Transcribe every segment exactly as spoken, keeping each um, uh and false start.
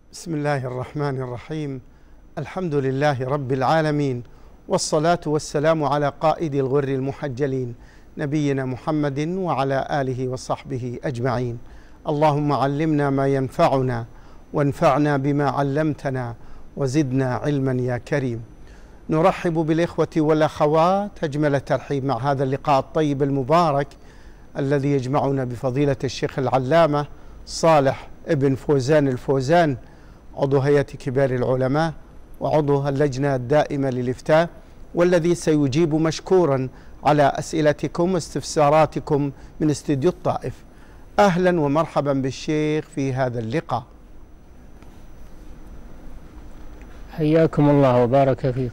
بسم الله الرحمن الرحيم. الحمد لله رب العالمين، والصلاة والسلام على قائد الغر المحجلين نبينا محمد وعلى آله وصحبه أجمعين. اللهم علمنا ما ينفعنا وانفعنا بما علمتنا وزدنا علما يا كريم. نرحب بالإخوة والأخوات أجمل الترحيب مع هذا اللقاء الطيب المبارك الذي يجمعنا بفضيلة الشيخ العلامة صالح ابن فوزان الفوزان، عضو هيئة كبار العلماء وعضو اللجنة الدائمة للإفتاء، والذي سيجيب مشكورا على أسئلتكم واستفساراتكم من استديو الطائف. أهلا ومرحبا بالشيخ في هذا اللقاء. حياكم الله وبارك فيكم.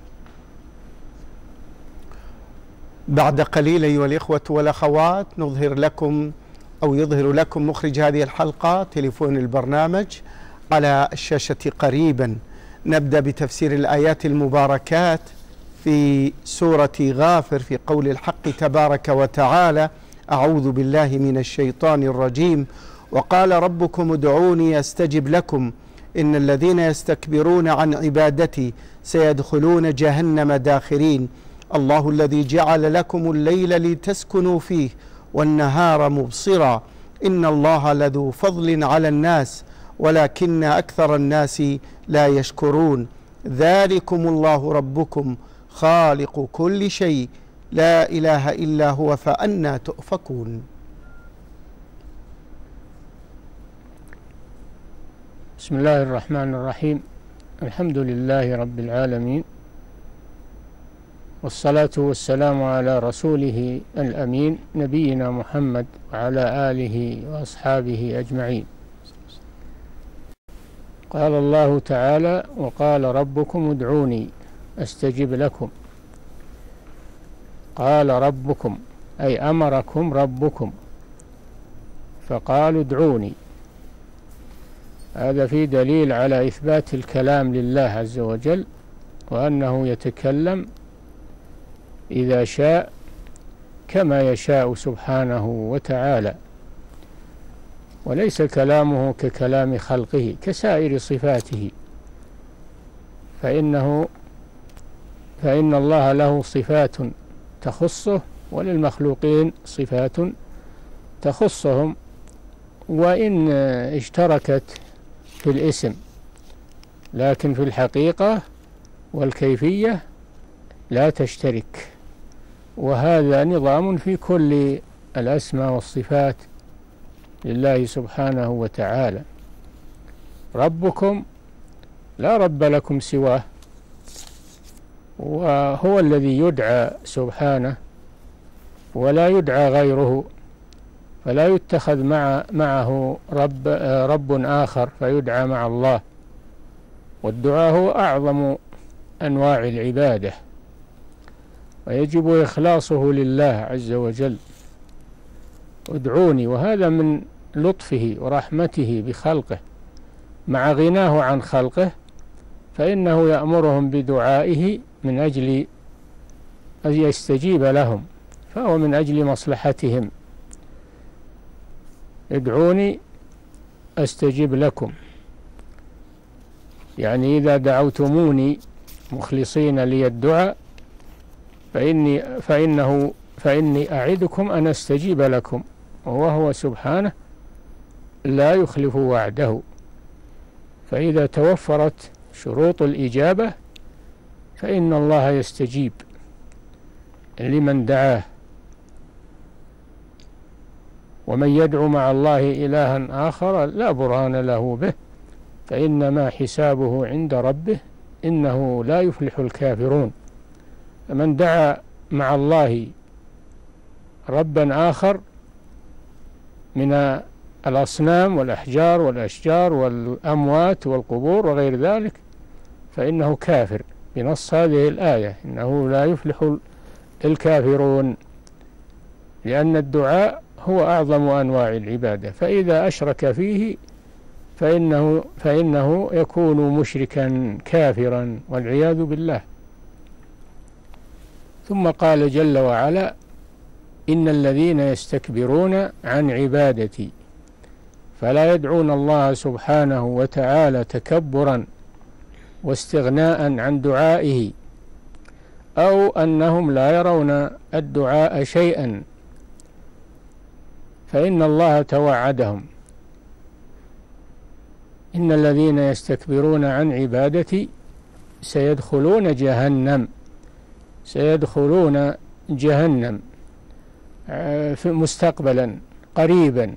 بعد قليل أيها الإخوة والأخوات نظهر لكم أو يظهر لكم مخرج هذه الحلقة تليفون البرنامج على الشاشة قريبا. نبدأ بتفسير الآيات المباركات في سورة غافر في قول الحق تبارك وتعالى: أعوذ بالله من الشيطان الرجيم. وقال ربكم ادعوني أستجب لكم إن الذين يستكبرون عن عبادتي سيدخلون جهنم داخرين. الله الذي جعل لكم الليل لتسكنوا فيه والنهار مبصرا إن الله لذو فضل على الناس ولكن أكثر الناس لا يشكرون. ذلكم الله ربكم خالق كل شيء لا إله إلا هو فأنى تؤفكون. بسم الله الرحمن الرحيم. الحمد لله رب العالمين، والصلاة والسلام على رسوله الأمين نبينا محمد وعلى آله وأصحابه أجمعين. قال الله تعالى: وقال ربكم ادعوني أستجب لكم. قال ربكم أي أمركم ربكم فقالوا ادعوني. هذا في دليل على إثبات الكلام لله عز وجل، وأنه يتكلم إذا شاء كما يشاء سبحانه وتعالى، وليس كلامه ككلام خلقه كسائر صفاته، فإنه فإن الله له صفات تخصه وللمخلوقين صفات تخصهم، وإن اشتركت في الاسم لكن في الحقيقة والكيفية لا تشترك. وهذا نظام في كل الأسماء والصفات لله سبحانه وتعالى. ربكم لا رب لكم سواه، وهو الذي يدعى سبحانه ولا يدعى غيره، فلا يتخذ مع معه رب رب آخر فيدعى مع الله. والدعاء هو أعظم أنواع العبادة، ويجب إخلاصه لله عز وجل. ادعوني، وهذا من لطفه ورحمته بخلقه مع غناه عن خلقه، فإنه يأمرهم بدعائه من أجل أن يستجيب لهم، فهو من أجل مصلحتهم. ادعوني أستجب لكم، يعني إذا دعوتموني مخلصين لي الدعاء فإني فإنه فإني أعدكم أن أستجيب لكم، وهو سبحانه لا يخلف وعده. فإذا توفرت شروط الإجابة فإن الله يستجيب لمن دعاه. ومن يدعو مع الله إلها آخر لا برهان له به فإنما حسابه عند ربه إنه لا يفلح الكافرون. فمن دعا مع الله ربا آخر من الأصنام والأحجار والأشجار والأموات والقبور وغير ذلك فإنه كافر بنص هذه الآية، إنه لا يفلح الكافرون، لأن الدعاء هو أعظم أنواع العبادة، فإذا أشرك فيه فإنه, فإنه يكون مشركا كافرا والعياذ بالله. ثم قال جل وعلا: إن الذين يستكبرون عن عبادتي فلا يدعون الله سبحانه وتعالى تكبرا واستغناء عن دعائه، أو أنهم لا يرون الدعاء شيئا، فإن الله توعدهم: إن الذين يستكبرون عن عبادتي سيدخلون جهنم سيدخلون جهنم مستقبلا قريبا.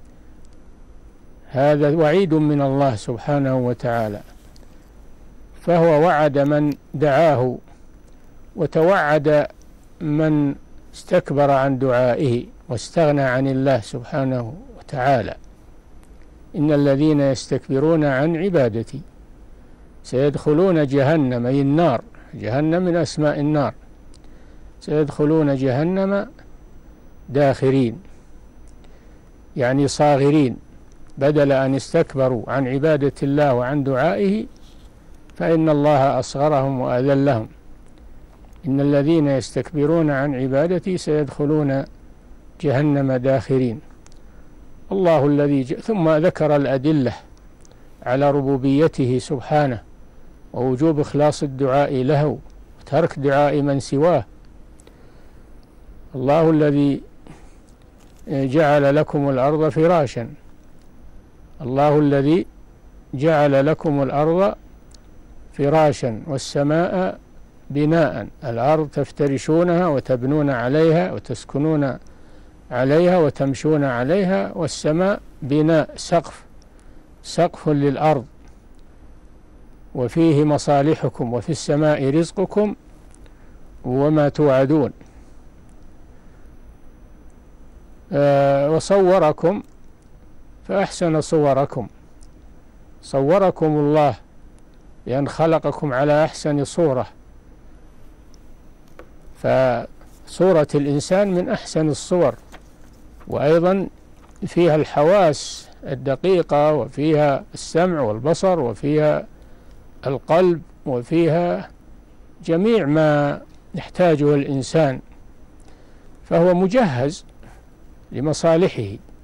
هذا وعيد من الله سبحانه وتعالى، فهو وعد من دعاه وتوعد من استكبر عن دعائه واستغنى عن الله سبحانه وتعالى. إن الذين يستكبرون عن عبادتي سيدخلون جهنم، أي النار، جهنم من أسماء النار، سيدخلون جهنم داخرين، يعني صاغرين، بدل أن استكبروا عن عبادة الله وعن دعائه فإن الله أصغرهم وأذلهم. إن الذين يستكبرون عن عبادتي سيدخلون جهنم داخرين. الله الذي ج... ثم ذكر الأدلة على ربوبيته سبحانه ووجوب إخلاص الدعاء له وترك دعاء من سواه. الله الذي جعل لكم الأرض فراشا الله الذي جعل لكم الأرض فراشا والسماء بناء. الأرض تفترشونها وتبنون عليها وتسكنون عليها وتمشون عليها، والسماء بناء، سقف سقف للأرض، وفيه مصالحكم وفي السماء رزقكم وما توعدون. آه وصوركم فأحسن صوركم، صوركم الله لأن خلقكم على أحسن صورة، فصورة الإنسان من أحسن الصور، وأيضا فيها الحواس الدقيقة، وفيها السمع والبصر، وفيها القلب، وفيها جميع ما يحتاجه الإنسان، فهو مجهز لمصالحه.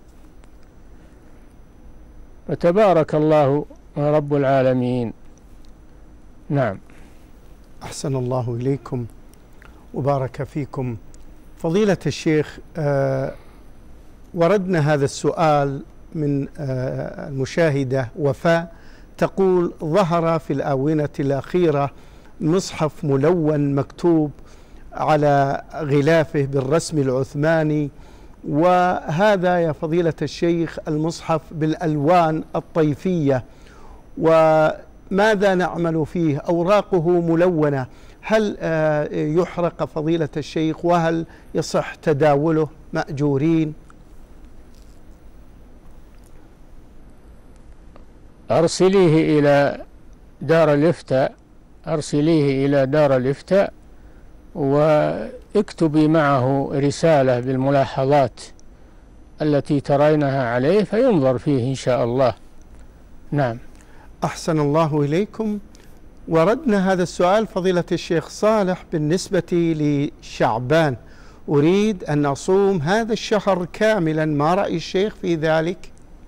وتبارك الله رب العالمين. نعم. أحسن الله إليكم وبارك فيكم. فضيلة الشيخ، آه وردنا هذا السؤال من آه المشاهدة وفاء، تقول: ظهر في الآونة الأخيرة مصحف ملون مكتوب على غلافه بالرسم العثماني، وهذا يا فضيلة الشيخ المصحف بالألوان الطيفية، وماذا نعمل فيه؟ أوراقه ملونة، هل يحرق فضيلة الشيخ؟ وهل يصح تداوله مأجورين؟ أرسليه إلى دار الإفتاء أرسليه إلى دار الإفتاء واكتبي معه رسالة بالملاحظات التي ترينها عليه فينظر فيه إن شاء الله. نعم. أحسن الله إليكم. وردنا هذا السؤال فضيلة الشيخ صالح بالنسبة لشعبان، أريد أن أصوم هذا الشهر كاملا، ما رأي الشيخ في ذلك؟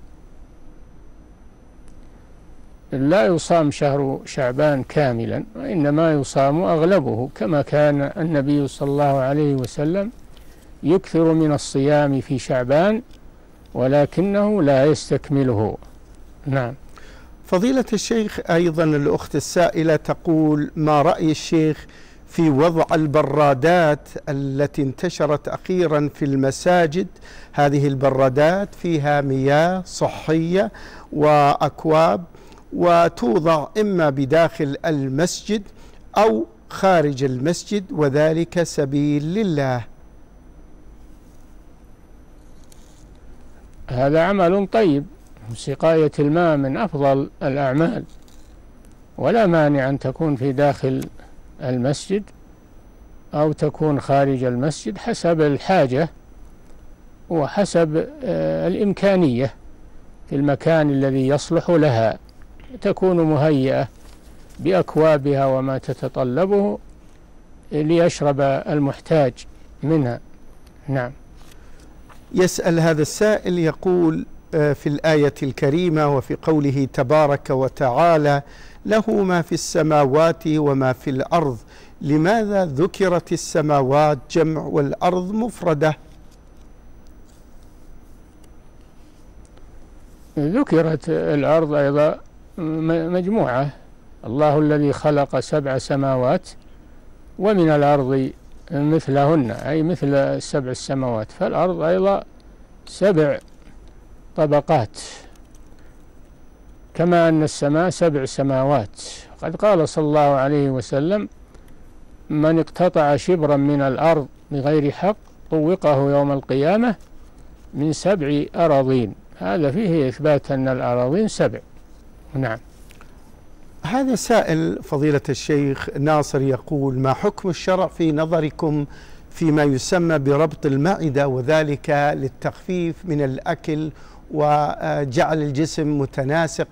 لا يصام شهر شعبان كاملا، وإنما يصام أغلبه، كما كان النبي صلى الله عليه وسلم يكثر من الصيام في شعبان ولكنه لا يستكمله. نعم. فضيلة الشيخ، أيضا الأخت السائلة تقول: ما رأي الشيخ في وضع البرادات التي انتشرت أخيرا في المساجد؟ هذه البرادات فيها مياه صحية وأكواب، وتوضع إما بداخل المسجد أو خارج المسجد، وذلك سبيل لله. هذا عمل طيب، سقاية الماء من أفضل الأعمال، ولا مانع أن تكون في داخل المسجد أو تكون خارج المسجد حسب الحاجة وحسب الإمكانية في المكان الذي يصلح لها، تكون مهيئة بأكوابها وما تتطلبه ليشرب المحتاج منها. نعم. يسأل هذا السائل يقول: في الآية الكريمة وفي قوله تبارك وتعالى له ما في السماوات وما في الأرض، لماذا ذكرت السماوات جمع والأرض مفردة؟ ذكرت الأرض أيضا مجموعة، الله الذي خلق سبع سماوات ومن الأرض مثلهن، أي مثل سبع السماوات، فالأرض أيضا سبع طبقات كما أن السماء سبع سماوات. قد قال صلى الله عليه وسلم من اقتطع شبرا من الأرض بغير حق طوقه يوم القيامة من سبع أراضين، هذا فيه إثبات أن الأراضين سبع. نعم. هذا سائل فضيلة الشيخ ناصر يقول: ما حكم الشرع في نظركم فيما يسمى بربط المعدة، وذلك للتخفيف من الأكل وجعل الجسم متناسق؟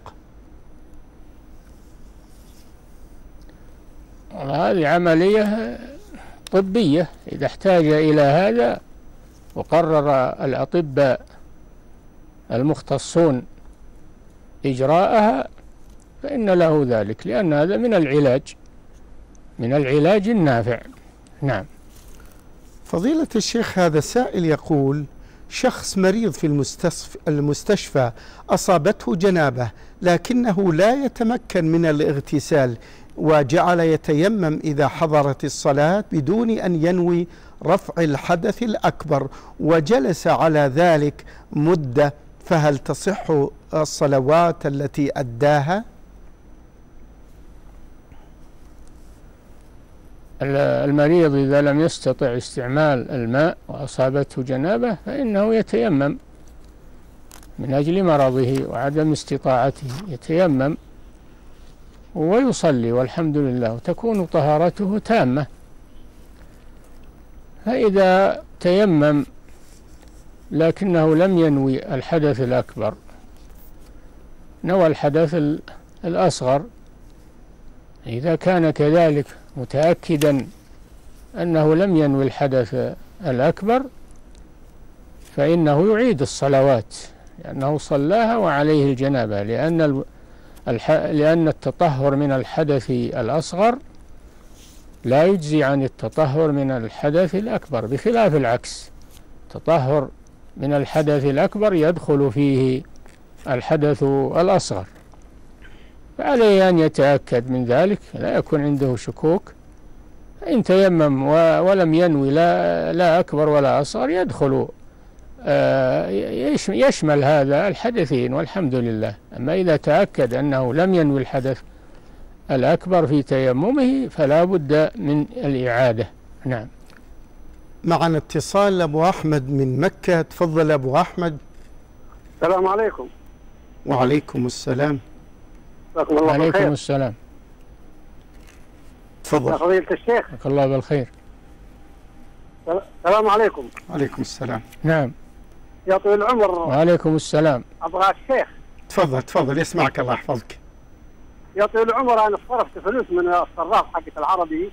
هذه عملية طبية، إذا احتاج إلى هذا وقرر الأطباء المختصون إجراءها فإن له ذلك، لأن هذا من العلاج من العلاج النافع. نعم. فضيلة الشيخ هذا سائل يقول: شخص مريض في المستشفى أصابته جنابة لكنه لا يتمكن من الاغتسال، وجعل يتيمم إذا حضرت الصلاة بدون أن ينوي رفع الحدث الأكبر، وجلس على ذلك مدة، فهل تصح الصلوات التي أداها؟ المريض إذا لم يستطع استعمال الماء وأصابته جنابة فإنه يتيمم من أجل مرضه وعدم استطاعته، يتيمم ويصلي والحمد لله وتكون طهارته تامة. فإذا تيمم لكنه لم ينوي الحدث الأكبر، نوى الحدث الأصغر، إذا كان كذلك متأكدا أنه لم ينوي الحدث الأكبر فإنه يعيد الصلوات، لأنه صلاها وعليه الجنابة، لأن لأن التطهر من الحدث الأصغر لا يجزي عن التطهر من الحدث الأكبر، بخلاف العكس، التطهر من الحدث الأكبر يدخل فيه الحدث الأصغر، فعليه أن يتأكد من ذلك، لا يكون عنده شكوك. إن تيمم ولم ينوي لا, لا أكبر ولا أصغر يدخل يشمل هذا الحدثين والحمد لله. أما إذا تأكد أنه لم ينوي الحدث الأكبر في تيممه فلا بد من الإعادة. نعم. معنا اتصال أبو أحمد من مكة. تفضل أبو أحمد. السلام عليكم. وعليكم السلام. وعليكم السلام. تفضل يا فضيلة الشيخ. جزاك الله بالخير. السلام عليكم. وعليكم السلام. نعم. يا طويل العمر. وعليكم السلام. أبغى الشيخ. تفضل تفضل يسمعك الله يحفظك. يا طويل العمر أنا صرفت فلوس من الصراف حقت العربي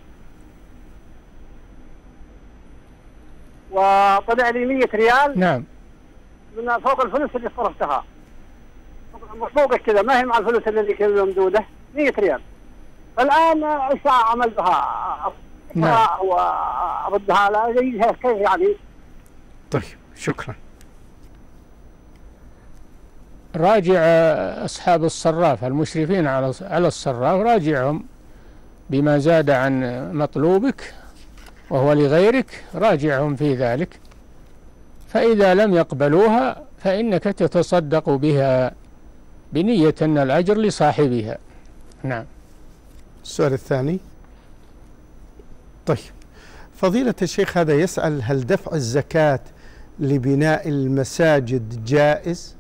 وطلع لي مية ريال. نعم. من فوق الفلوس اللي صرفتها، فوق كذا ما هي مع الفلوس اللي كذا ممدودة، مية ريال. فالآن ايش اعمل بها؟ نعم. واردها لا كيف يعني؟ طيب شكرا. راجع أصحاب الصراف المشرفين على على الصراف، راجعهم بما زاد عن مطلوبك وهو لغيرك، راجعهم في ذلك، فإذا لم يقبلوها فإنك تتصدق بها بنية أن الأجر لصاحبها. نعم. السؤال الثاني. طيب فضيلة الشيخ هذا يسأل: هل دفع الزكاة لبناء المساجد جائز؟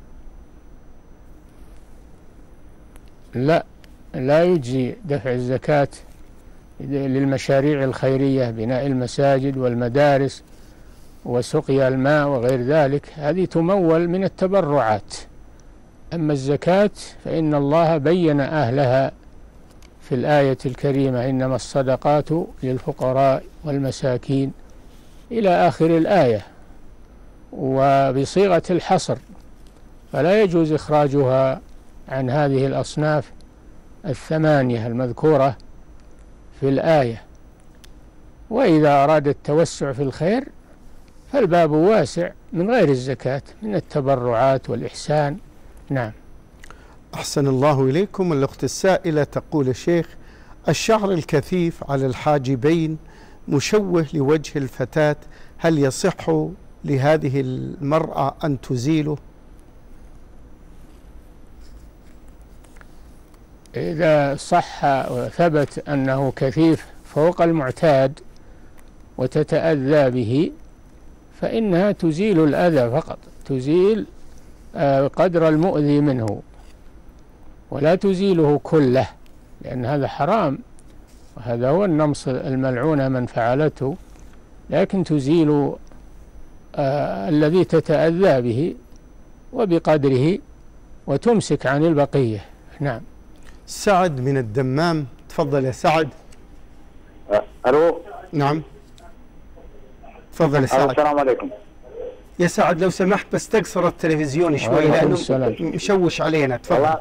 لا، لا يجزي دفع الزكاة للمشاريع الخيرية، بناء المساجد والمدارس وسقيا الماء وغير ذلك، هذه تمول من التبرعات. أما الزكاة فإن الله بين أهلها في الآية الكريمة: إنما الصدقات للفقراء والمساكين إلى آخر الآية، وبصيغة الحصر، فلا يجوز إخراجها عن هذه الأصناف الثمانية المذكورة في الآية. وإذا أراد التوسع في الخير فالباب واسع من غير الزكاة، من التبرعات والإحسان. نعم. أحسن الله إليكم. الأخت السائلة تقول: الشيخ، الشعر الكثيف على الحاجبين مشوه لوجه الفتاة، هل يصح لهذه المرأة أن تزيله؟ إذا صح وثبت أنه كثيف فوق المعتاد وتتأذى به فإنها تزيل الأذى فقط، تزيل قدر المؤذي منه ولا تزيله كله، لأن هذا حرام وهذا هو النمص الملعون من فعلته، لكن تزيل آه الذي تتأذى به وبقدره وتمسك عن البقية. نعم. سعد من الدمام، تفضل يا سعد. ألو. نعم تفضل يا سعد. السلام عليكم يا سعد، لو سمحت بس تقصر التلفزيون شوي لأنه مشوش علينا. تفضل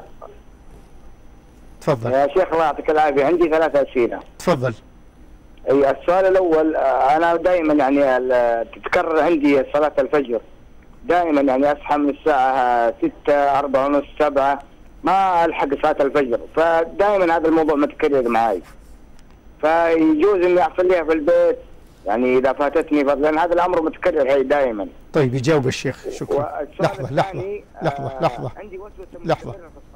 تفضل يا شيخ. الله يعطيك العافية. عندي ثلاثة أسئلة. تفضل. أي السؤال الأول، أنا دائما يعني تتكرر عندي صلاة الفجر دائما، يعني أصحى من الساعة ستة أربعة ونص سبعة ما ألحق صلاة الفجر، فدائما هذا الموضوع متكرر معي، فيجوز إني أصليها في البيت يعني إذا فاتتني، لأن هذا الأمر متكرر هي دائما. طيب يجاوب الشيخ. شكرا. لحظة لحظة لحظة لحظة عندي وسوسة لحظة.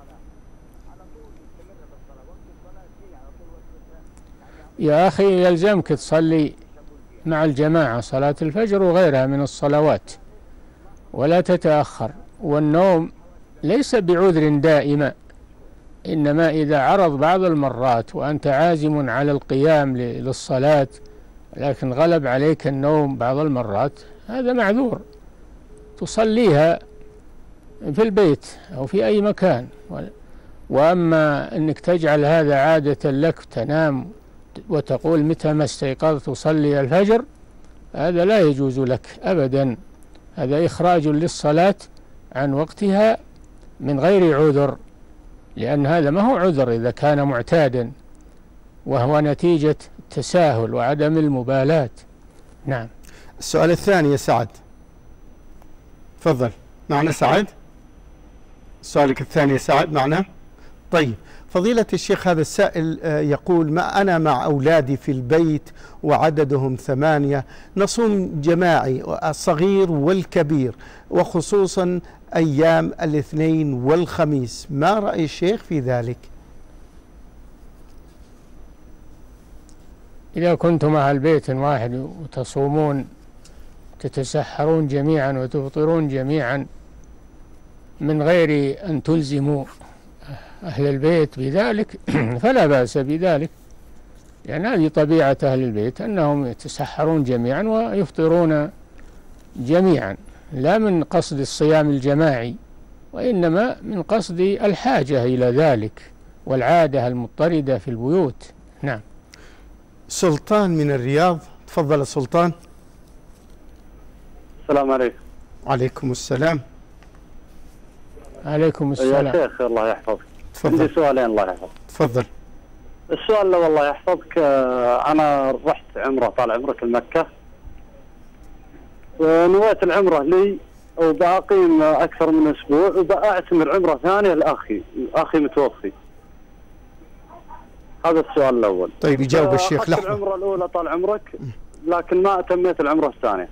يا أخي يلزمك تصلي مع الجماعة صلاة الفجر وغيرها من الصلوات ولا تتأخر، والنوم ليس بعذر دائما، إنما إذا عرض بعض المرات وأنت عازم على القيام للصلاة لكن غلب عليك النوم بعض المرات هذا معذور، تصليها في البيت أو في أي مكان. وأما أنك تجعل هذا عادة لك تنام وتقول متى ما استيقظت تصلي الفجر، هذا لا يجوز لك أبدا، هذا إخراج للصلاة عن وقتها من غير عذر، لأن هذا ما هو عذر إذا كان معتادا، وهو نتيجة التساهل وعدم المبالاة. نعم. السؤال الثاني يا سعد، تفضل معنا سعد. سؤالك الثاني يا سعد معنا. طيب فضيلة الشيخ، هذا السائل يقول: ما أنا مع أولادي في البيت وعددهم ثمانية، نصوم جماعي الصغير والكبير وخصوصا أيام الاثنين والخميس، ما رأي الشيخ في ذلك؟ إذا كنتم أهل بيت واحد وتصومون تتسحرون جميعا وتفطرون جميعا من غير أن تلزموا أهل البيت بذلك فلا بأس بذلك، لأن يعني هذه طبيعة أهل البيت أنهم يتسحرون جميعا ويفطرون جميعا، لا من قصد الصيام الجماعي وإنما من قصد الحاجة إلى ذلك والعادة المضطردة في البيوت. نعم. سلطان من الرياض، تفضل سلطان. السلام عليكم. وعليكم السلام. عليكم السلام. يا شيخ الله يحفظك. تفضل. عندي سؤالين الله يحفظك. تفضل. السؤال الأول الله يحفظك، أنا رحت عمرة طال عمرك المكة، ونويت العمرة لي وبأقيم أكثر من أسبوع وبأعتمر عمرة ثانية لأخي، أخي متوفي. هذا السؤال الأول. طيب يجاوب الشيخ. لحظة. العمرة الأولى طال عمرك لكن ما أتميت العمرة الثانية.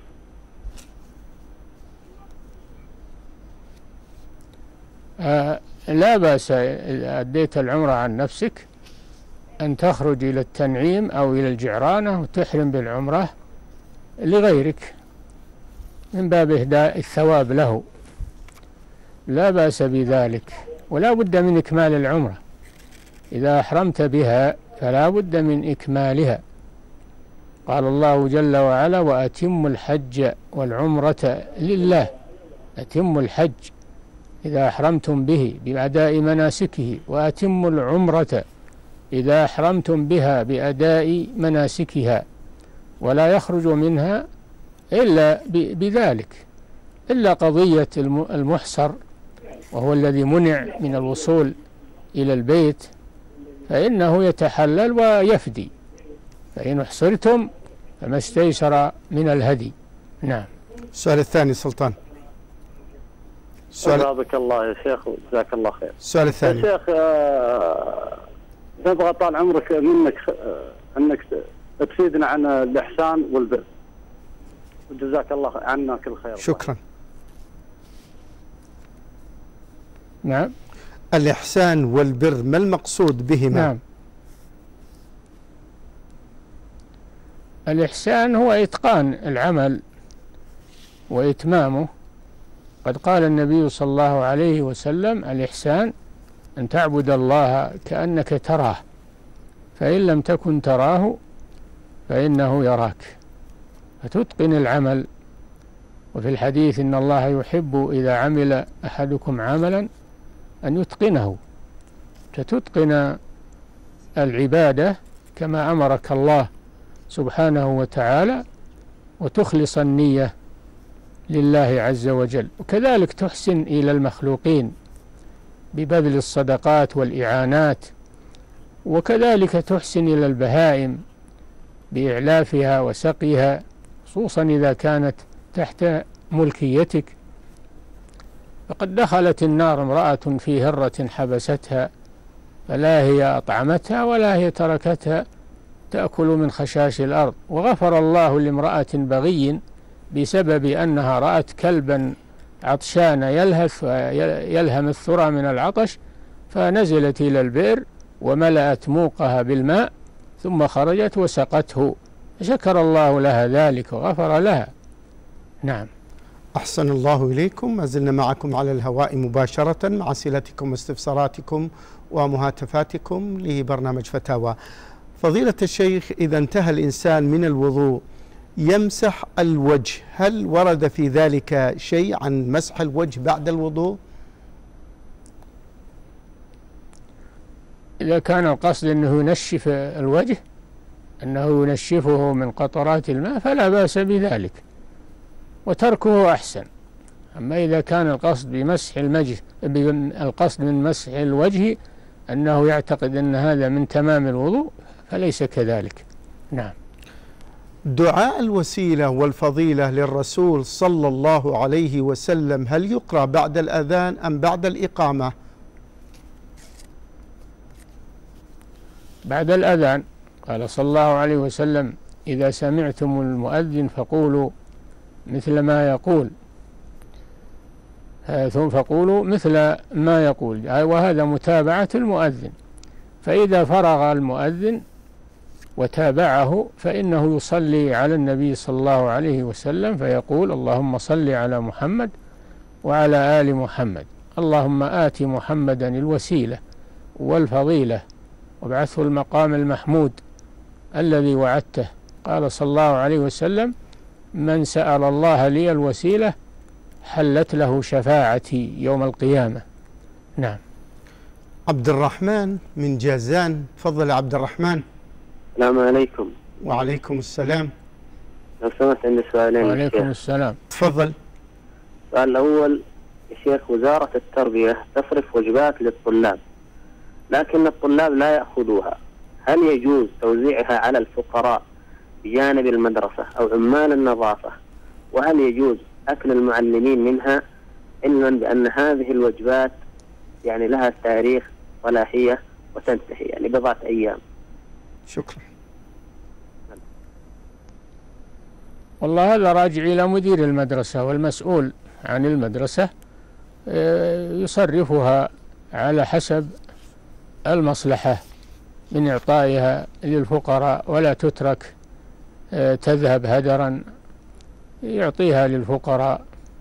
آه لا بأس إذا أديت العمرة عن نفسك أن تخرج إلى التنعيم أو إلى الجعرانة وتحرم بالعمرة لغيرك من باب إهداء الثواب له، لا بأس بذلك، ولا بد من إكمال العمرة. إذا أحرمت بها فلا بد من إكمالها. قال الله جل وعلا: وأتموا الحج والعمرة لله. أتموا الحج إذا أحرمتم به بأداء مناسكه، وأتموا العمرة إذا أحرمتم بها بأداء مناسكها، ولا يخرج منها إلا بذلك، إلا قضية المحصر وهو الذي منع من الوصول إلى البيت، فإنه يتحلل ويفدي، فإن احصرتم فما استيسر من الهدي. نعم. السؤال الثاني سلطان. السؤال أجابك الله يا شيخ وجزاك الله خير. السؤال الثاني يا شيخ، آه نبغى طال عمرك منك آه أنك تفيدنا عن الإحسان والبر، وجزاك الله عنا كل خير. شكرا. نعم. الإحسان والبر ما المقصود بهما؟ نعم. الإحسان هو إتقان العمل وإتمامه. قد قال النبي صلى الله عليه وسلم: الإحسان أن تعبد الله كأنك تراه، فإن لم تكن تراه فإنه يراك، فتتقن العمل. وفي الحديث: إن الله يحب إذا عمل أحدكم عملا أن يتقنه، فتتقن العبادة كما أمرك الله سبحانه وتعالى، وتخلص النية لله عز وجل. وكذلك تحسن إلى المخلوقين ببذل الصدقات والإعانات، وكذلك تحسن إلى البهائم بإعلافها وسقيها، خصوصا إذا كانت تحت ملكيتك. فقد دخلت النار امرأة في هرة حبستها، فلا هي أطعمتها ولا هي تركتها تأكل من خشاش الأرض، وغفر الله لامرأة بغي بسبب أنها رأت كلبا عطشان يلهث يلهم الثرى من العطش، فنزلت إلى البئر وملأت موقها بالماء ثم خرجت وسقته، شكر الله لها ذلك وغفر لها. نعم. أحسن الله إليكم. ما زلنا معكم على الهواء مباشرة مع أسئلتكم واستفساراتكم ومهاتفاتكم لبرنامج فتاوى. فضيلة الشيخ، إذا انتهى الإنسان من الوضوء يمسح الوجه، هل ورد في ذلك شيء عن مسح الوجه بعد الوضوء؟ إذا كان القصد أنه ينشف الوجه، أنه ينشفه من قطرات الماء، فلا بأس بذلك وتركه أحسن. أما إذا كان القصد بمسح المجه القصد من مسح الوجه أنه يعتقد أن هذا من تمام الوضوء، فليس كذلك. نعم. دعاء الوسيلة والفضيلة للرسول صلى الله عليه وسلم هل يقرأ بعد الأذان أم بعد الإقامة؟ بعد الأذان. قال صلى الله عليه وسلم: إذا سمعتم المؤذن فقولوا مثل ما يقول، ثم فقولوا مثل ما يقول، وهذا متابعة المؤذن. فإذا فرغ المؤذن وتابعه فإنه يصلي على النبي صلى الله عليه وسلم فيقول: اللهم صل على محمد وعلى آل محمد، اللهم آت محمدا الوسيلة والفضيلة وابعثه المقام المحمود الذي وعدته. قال صلى الله عليه وسلم: من سأل الله لي الوسيلة حلت له شفاعتي يوم القيامة. نعم. عبد الرحمن من جازان، تفضل يا عبد الرحمن. السلام عليكم. وعليكم السلام. لو سمحت عندي سؤالين. وعليكم السلام. تفضل. السؤال الأول يا شيخ: وزارة التربية تصرف وجبات للطلاب لكن الطلاب لا يأخذوها، هل يجوز توزيعها على الفقراء بجانب المدرسة أو عمال النظافة؟ وهل يجوز أكل المعلمين منها، علما بأن هذه الوجبات يعني لها تاريخ صلاحية وتنتهي يعني بضعة أيام؟ شكرا. والله هذا راجع إلى مدير المدرسة والمسؤول عن المدرسة، يصرفها على حسب المصلحة من إعطائها للفقراء، ولا تترك تذهب هدرا، يعطيها للفقراء.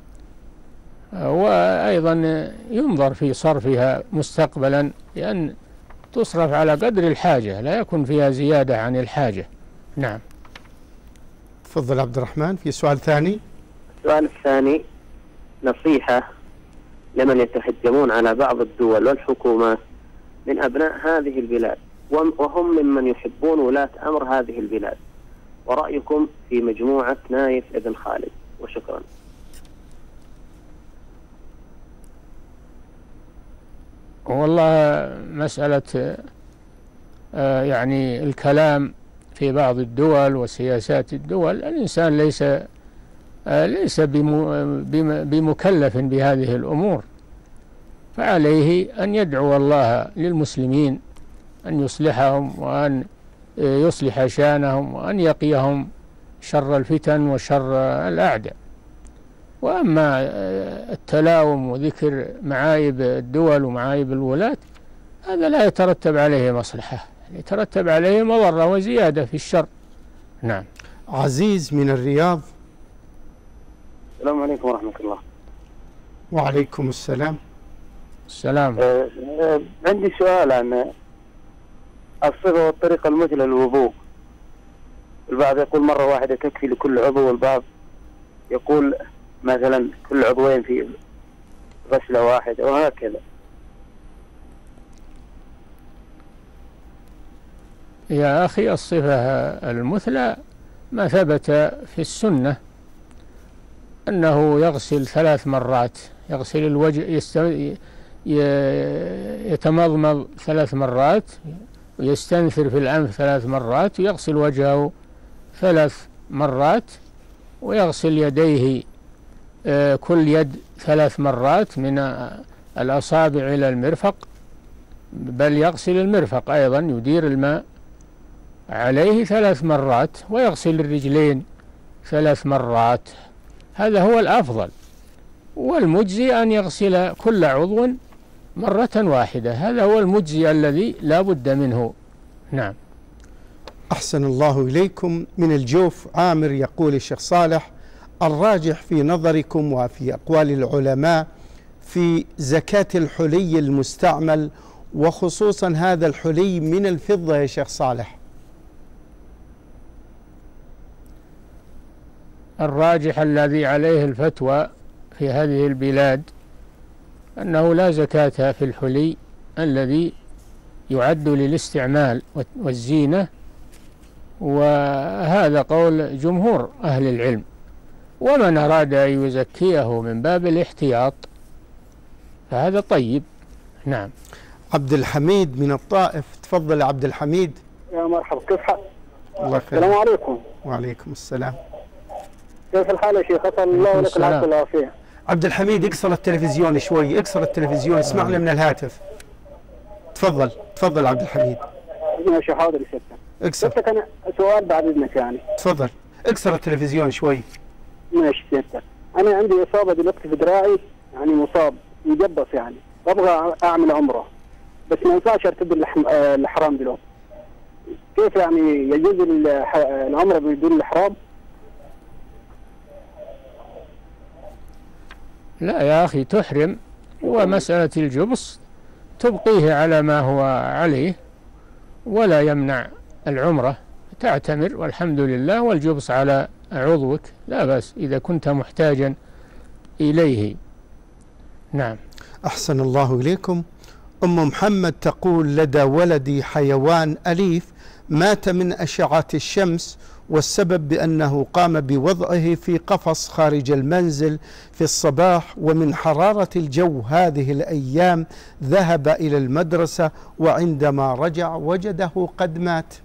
وأيضا ينظر في صرفها مستقبلا، لأن تصرف على قدر الحاجة، لا يكون فيها زيادة عن الحاجة. نعم. تفضل عبد الرحمن في سؤال ثاني. السؤال الثاني: نصيحة لمن يتهجمون على بعض الدول والحكومات من أبناء هذه البلاد وهم ممن يحبون ولاة أمر هذه البلاد، ورأيكم في مجموعة نايف ابن خالد، وشكرا. والله مسألة آه يعني الكلام في بعض الدول وسياسات الدول، الإنسان ليس آه ليس بمكلف بهذه الأمور، فعليه أن يدعو الله للمسلمين أن يصلحهم وأن يصلح شانهم وأن يقيهم شر الفتن وشر الأعداء. وأما التلاوم وذكر معايب الدول ومعايب الولاة هذا لا يترتب عليه مصلحة، يترتب عليه مضرة وزيادة في الشر. نعم. عزيز من الرياض. السلام عليكم ورحمة الله. وعليكم السلام. السلام. أه أه عندي سؤال عن الصفة والطريقة المثلى للوضوء. البعض يقول مرة واحدة تكفي لكل عضو، والبعض يقول مثلا كل عضوين في غسلة واحدة وهكذا. يا أخي الصفة المثلى ما ثبت في السنة أنه يغسل ثلاث مرات، يغسل الوجه، يتمضمض ثلاث مرات ويستنثر في الأنف ثلاث مرات ويغسل وجهه ثلاث مرات ويغسل يديه كل يد ثلاث مرات من الأصابع إلى المرفق، بل يغسل المرفق أيضا، يدير الماء عليه ثلاث مرات، ويغسل الرجلين ثلاث مرات. هذا هو الأفضل، والمجزي أن يغسل كل عضو مرة واحدة، هذا هو المجزي الذي لا بد منه. نعم. أحسن الله إليكم. من الجوف عامر يقول الشيخ صالح: الراجح في نظركم وفي أقوال العلماء في زكاة الحلي المستعمل، وخصوصا هذا الحلي من الفضة يا شيخ صالح؟ الراجح الذي عليه الفتوى في هذه البلاد أنه لا زكاة في الحلي الذي يعد للاستعمال والزينة، وهذا قول جمهور أهل العلم. ومن أراد أن يزكيه من باب الاحتياط فهذا طيب. نعم. عبد الحميد من الطائف، تفضل عبد الحميد. يا مرحبا، كيف حال؟ الله خير. السلام عليكم. وعليكم السلام. كيف الحال يا شيخ؟ أسأل الله لك العافية والعافية. عبد الحميد اكسر التلفزيون شوي، اكسر التلفزيون، اسمعنا من الهاتف. تفضل تفضل عبد الحميد. ماشي، حاضر يا شيخ. اكسر. بس أنا سؤال بعد إذنك يعني. تفضل اكسر التلفزيون شوي. ماشي سيادتك. أنا عندي إصابة دلوقتي في دراعي، يعني مصاب مجبص يعني، أبغى أعمل عمرة بس ما ينفعش أرتد الإحرام دلوقتي. كيف يعني يجوز العمرة بدون الإحرام؟ لا يا أخي، تحرم، ومسألة الجبص تبقيه على ما هو عليه ولا يمنع العمرة، تعتمر والحمد لله، والجبص على عضوك لا بأس إذا كنت محتاجا إليه. نعم. أحسن الله إليكم. أم محمد تقول: لدى ولدي حيوان أليف مات من أشعة الشمس، والسبب بأنه قام بوضعه في قفص خارج المنزل في الصباح، ومن حرارة الجو هذه الأيام ذهب إلى المدرسة، وعندما رجع وجده قد مات.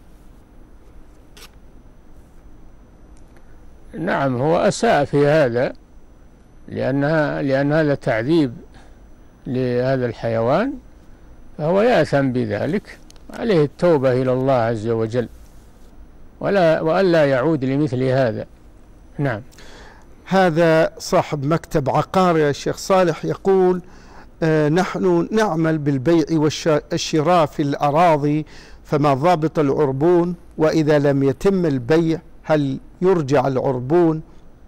نعم، هو أساء في هذا، لأنها لأن هذا تعذيب لهذا الحيوان، فهو يأثم بذلك، عليه التوبة إلى الله عز وجل، ولا وألا يعود لمثل هذا. نعم. هذا صاحب مكتب عقار يا شيخ صالح يقول: آه نحن نعمل بالبيع والشراء في الأراضي، فما ضابط العربون؟ وإذا لم يتم البيع هل يرجع العربون؟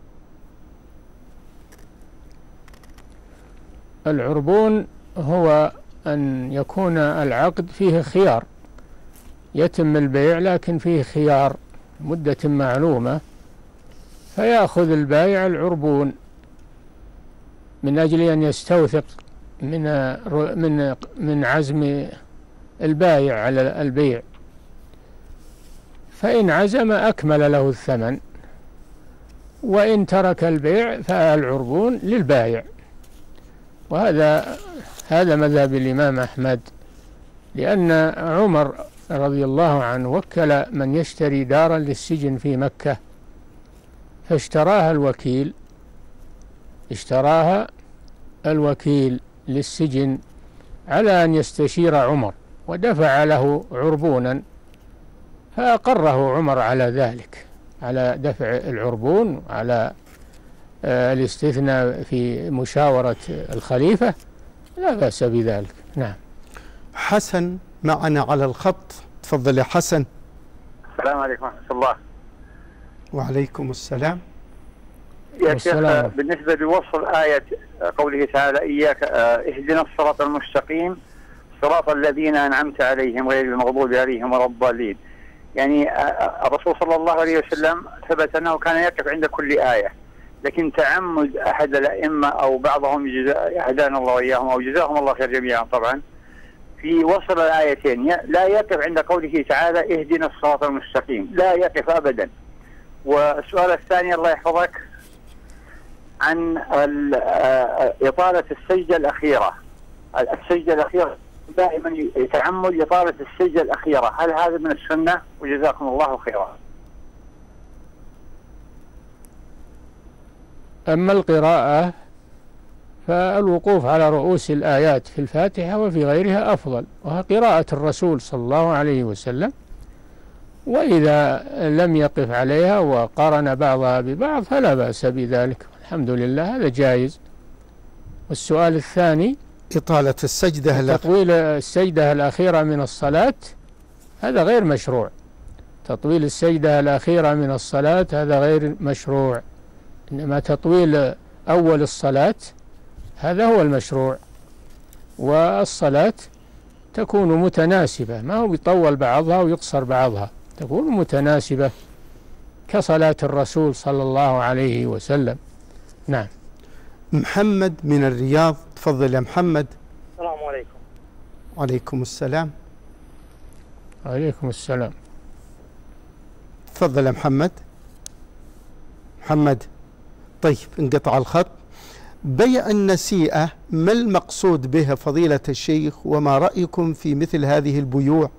العربون هو أن يكون العقد فيه خيار، يتم البيع لكن فيه خيار مدة معلومة، فيأخذ البائع العربون من أجل أن يستوثق من من من عزم البائع على البيع، فإن عزم أكمل له الثمن، وإن ترك البيع فالعربون للبائع. وهذا هذا مذهب الإمام أحمد، لأن عمر رضي الله عنه وكل من يشتري دارا للسجن في مكة، فاشتراها الوكيل اشتراها الوكيل للسجن على أن يستشير عمر، ودفع له عربونا، فأقره عمر على ذلك، على دفع العربون، على الاستثناء في مشاورة الخليفة، لا بأس بذلك. نعم. حسن معنا على الخط، تفضل يا حسن. السلام عليكم ورحمة الله. وعليكم السلام. يا شيخ، بالنسبة لوصل آية قوله تعالى إياك اهدنا الصراط المستقيم صراط الذين أنعمت عليهم غير المغضوب عليهم ولا الضالين، يعني الرسول صلى الله عليه وسلم ثبت أنه كان يقف عند كل آية، لكن تعمد أحد الأئمة أو بعضهم هدانا الله وإياهم أو جزاهم الله خير جميعا طبعا في وصل الآيتين لا يقف عند قوله تعالى اهدنا الصراط المستقيم، لا يقف أبدا. والسؤال الثاني الله يحفظك عن إطالة السجدة الأخيرة، السجدة الأخيرة دائما يتعمد إطالة السجدة الأخيرة، هل هذا من السنة؟ وجزاكم الله خيرا. أما القراءة فالوقوف على رؤوس الآيات في الفاتحة وفي غيرها أفضل، وهي قراءة الرسول صلى الله عليه وسلم، وإذا لم يقف عليها وقارن بعضها ببعض فلا بأس بذلك، الحمد لله، هذا جائز. والسؤال الثاني إطالة السجدة تطويل السجدة الأخيرة من الصلاة، هذا غير مشروع. تطويل السجدة الأخيرة من الصلاة هذا غير مشروع، إنما تطويل أول الصلاة هذا هو المشروع. والصلاة تكون متناسبة، ما هو بيطول بعضها ويقصر بعضها، تكون متناسبة كصلاة الرسول صلى الله عليه وسلم. نعم. محمد من الرياض، تفضل يا محمد. السلام عليكم. وعليكم السلام. وعليكم السلام. تفضل يا محمد. محمد. طيب انقطع الخط. بيع النسيئة ما المقصود بها فضيلة الشيخ، وما رأيكم في مثل هذه البيوع؟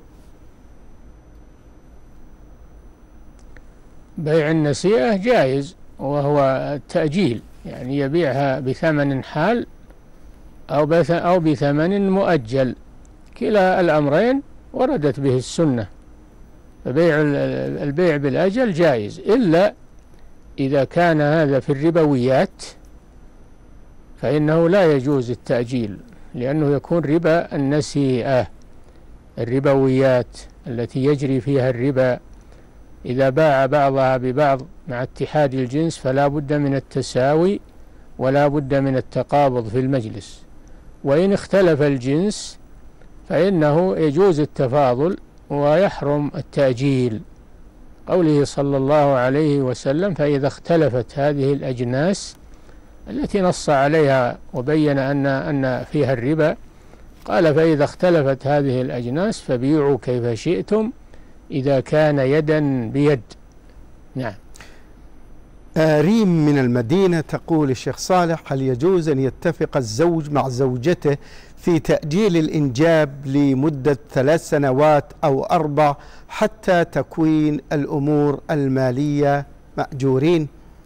بيع النسيئة جائز، وهو التأجيل، يعني يبيعها بثمن حال أو أو بثمن مؤجل، كلا الأمرين وردت به السنة، فبيع البيع بالأجل جائز، إلا إذا كان هذا في الربويات فإنه لا يجوز التأجيل، لأنه يكون ربا النسيئة، الربويات التي يجري فيها الربا، إذا باع بعضها ببعض مع اتحاد الجنس فلا بد من التساوي ولا بد من التقابض في المجلس، وإن اختلف الجنس فإنه يجوز التفاضل ويحرم التأجيل، قوله صلى الله عليه وسلم فإذا اختلفت هذه الأجناس التي نص عليها وبين أن أن فيها الربا، قال فإذا اختلفت هذه الأجناس فبيعوا كيف شئتم إذا كان يدا بيد. نعم. ريم من المدينة تقول الشيخ صالح، هل يجوز أن يتفق الزوج مع زوجته في تأجيل الإنجاب لمدة ثلاث سنوات أو أربع حتى تكوين الأمور المالية مأجورين؟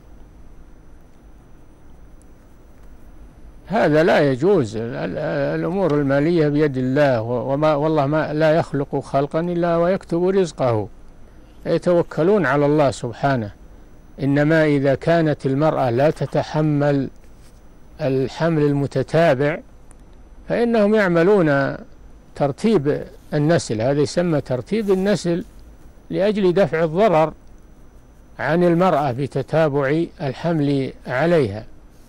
هذا لا يجوز، الأمور المالية بيد الله، وما والله ما لا يخلق خلقا إلا ويكتب رزقه، يتوكلون على الله سبحانه. إنما إذا كانت المرأة لا تتحمل الحمل المتتابع فإنهم يعملون ترتيب النسل، هذا يسمى ترتيب النسل لأجل دفع الضرر عن المرأة بتتابع الحمل عليها.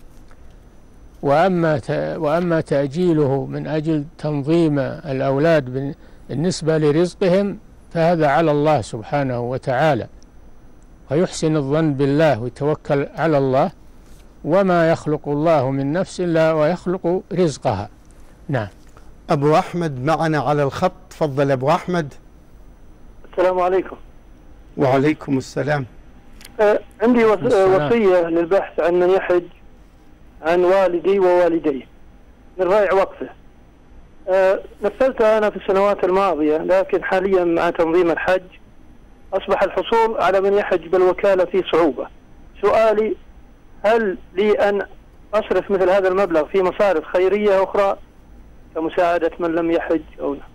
وأما وأما تأجيله من أجل تنظيم الأولاد بالنسبة لرزقهم فهذا على الله سبحانه وتعالى، ويحسن الظن بالله ويتوكل على الله، وما يخلق الله من نفس إلا ويخلق رزقها. نعم. أبو أحمد معنا على الخط، تفضل أبو أحمد. السلام عليكم. وعليكم السلام. آه عندي وصية للبحث عن من يحج عن والدي ووالدي من رائع وقفه، آه نفذتها أنا في السنوات الماضية، لكن حاليا مع تنظيم الحج أصبح الحصول على من يحج بالوكالة فيه صعوبة. سؤالي، هل لي أن أصرف مثل هذا المبلغ في مصارف خيرية أخرى كمساعدة من لم يحج أو لا؟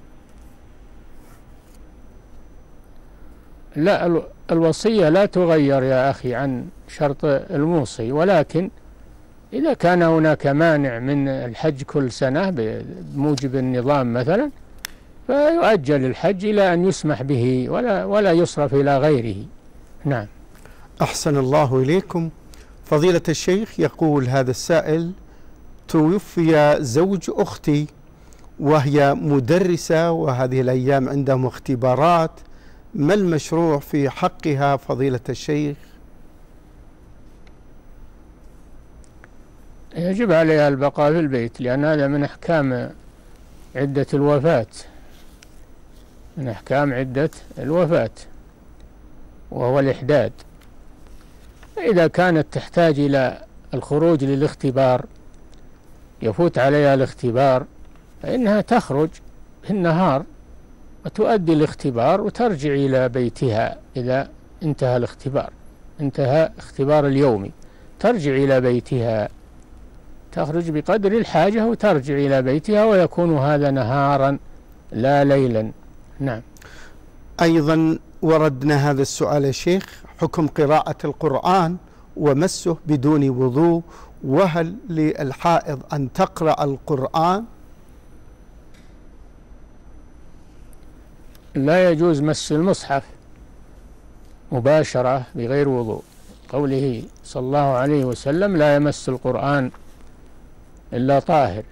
لا، الوصية لا تغير يا أخي عن شرط الموصي، ولكن إذا كان هناك مانع من الحج كل سنة بموجب النظام مثلا، فيؤجل الحج إلى أن يسمح به ولا ولا يصرف إلى غيره. نعم. أحسن الله إليكم. فضيلة الشيخ، يقول هذا السائل: توفي زوج أختي وهي مدرسة وهذه الأيام عندهم اختبارات، ما المشروع في حقها فضيلة الشيخ؟ يجب عليها البقاء في البيت، لأن هذا من أحكام عدة الوفاة، من أحكام عدة الوفاة وهو الإحداد. إذا كانت تحتاج إلى الخروج للاختبار، يفوت عليها الاختبار، فإنها تخرج في النهار وتؤدي الاختبار وترجع إلى بيتها. إذا انتهى الاختبار، انتهى اختبار اليومي، ترجع إلى بيتها، تخرج بقدر الحاجة وترجع إلى بيتها، ويكون هذا نهارا لا ليلا. نعم. أيضا وردنا هذا السؤال يا شيخ: حكم قراءة القرآن ومسه بدون وضوء، وهل للحائض أن تقرأ القرآن؟ لا يجوز مس المصحف مباشرة بغير وضوء، قوله صلى الله عليه وسلم: لا يمس القرآن إلا طاهر.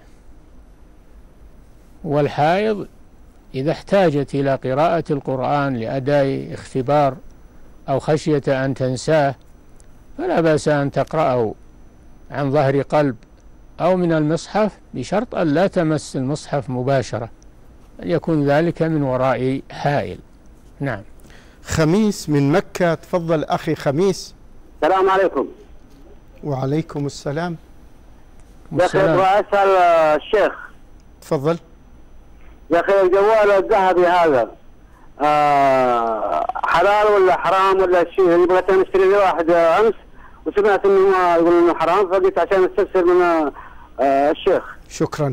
والحائض إذا احتاجت إلى قراءة القرآن لأداء اختبار أو خشية أن تنساه فلا بأس أن تقرأه عن ظهر قلب أو من المصحف، بشرط أن لا تمس المصحف مباشرة، أن يكون ذلك من وراء حائل. نعم. خميس من مكة، تفضل أخي خميس. السلام عليكم. وعليكم السلام. يا أخي أبغى أسأل الشيخ. تفضل. يا أخي الجوال الذهبي هذا آه حلال ولا حرام ولا شيء؟ يعني بغيت نشتري لي واحد أمس وسمعت إنه ما يقول إنه حرام، فجيت عشان أستفسر من آه الشيخ. شكرا.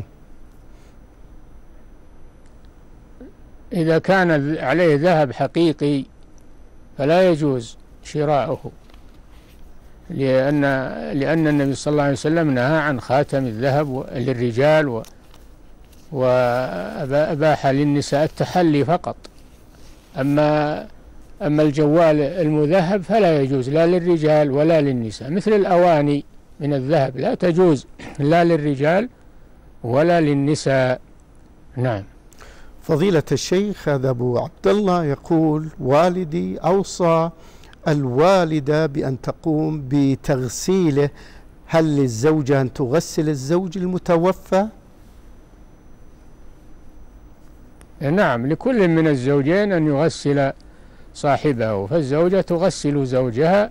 إذا كان عليه ذهب حقيقي فلا يجوز شراؤه، لأن لأن النبي صلى الله عليه وسلم نهى عن خاتم الذهب للرجال و وأباح للنساء التحلي فقط. أما أما الجوال المذهب فلا يجوز لا للرجال ولا للنساء، مثل الأواني من الذهب لا تجوز لا للرجال ولا للنساء. نعم. فضيلة الشيخ، هذا أبو عبد الله يقول: والدي أوصى الوالدة بأن تقوم بتغسيله، هل للزوجة أن تغسل الزوج المتوفى؟ نعم، لكل من الزوجين أن يغسل صاحبه، فالزوجة تغسل زوجها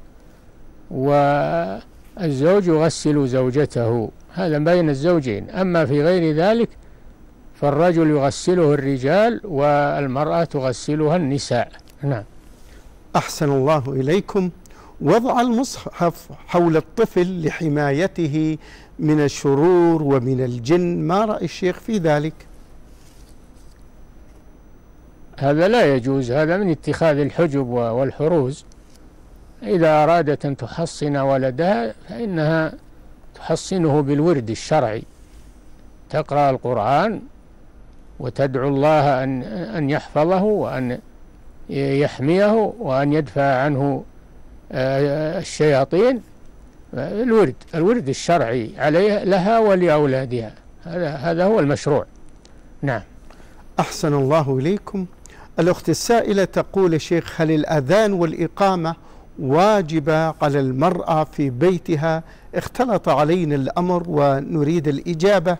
والزوج يغسل زوجته، هذا بين الزوجين. أما في غير ذلك فالرجل يغسله الرجال والمرأة تغسلها النساء. نعم. أحسن الله إليكم. وضع المصحف حول الطفل لحمايته من الشرور ومن الجن، ما رأي الشيخ في ذلك؟ هذا لا يجوز، هذا من اتخاذ الحجب والحروز. إذا أرادت أن تحصن ولدها فإنها تحصنه بالورد الشرعي، تقرأ القرآن وتدعو الله أن أن يحفظه وأن يحميه وأن يدفع عنه الشياطين. الورد الورد الشرعي عليه لها ولأولادها، هذا هذا هو المشروع. نعم. أحسن الله إليكم. الأخت السائلة تقول: يا شيخ، هل الأذان والإقامة واجبة على المرأة في بيتها؟ اختلط علينا الأمر ونريد الإجابة.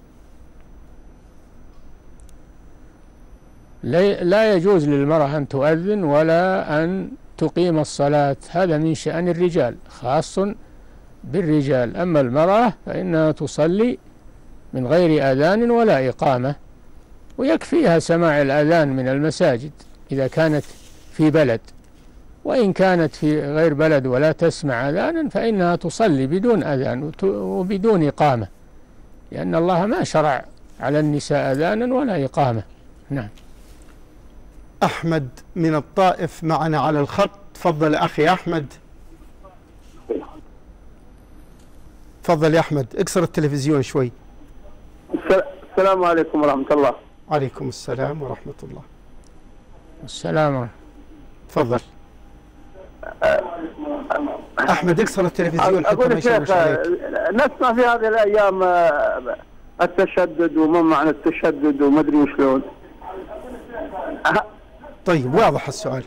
لا يجوز للمرأة أن تؤذن ولا أن تقيم الصلاة، هذا من شأن الرجال، خاص بالرجال. أما المرأة فإنها تصلي من غير أذان ولا إقامة، ويكفيها سماع الأذان من المساجد إذا كانت في بلد، وإن كانت في غير بلد ولا تسمع أذانا فإنها تصلي بدون أذان وبدون إقامة، لأن الله ما شرع على النساء أذانا ولا إقامة. نعم. أحمد من الطائف معنا على الخط. تفضل أخي أحمد. تفضل يا أحمد، اكسر التلفزيون شوي. السلام عليكم ورحمة الله. عليكم السلام ورحمة الله. السلام ورحمة. تفضل أحمد، اكسر التلفزيون حتى أقول ما يشوش عليك. نسمع في هذه الأيام التشدد وما معنى التشدد وما أدري وشلون. طيب واضح السؤال.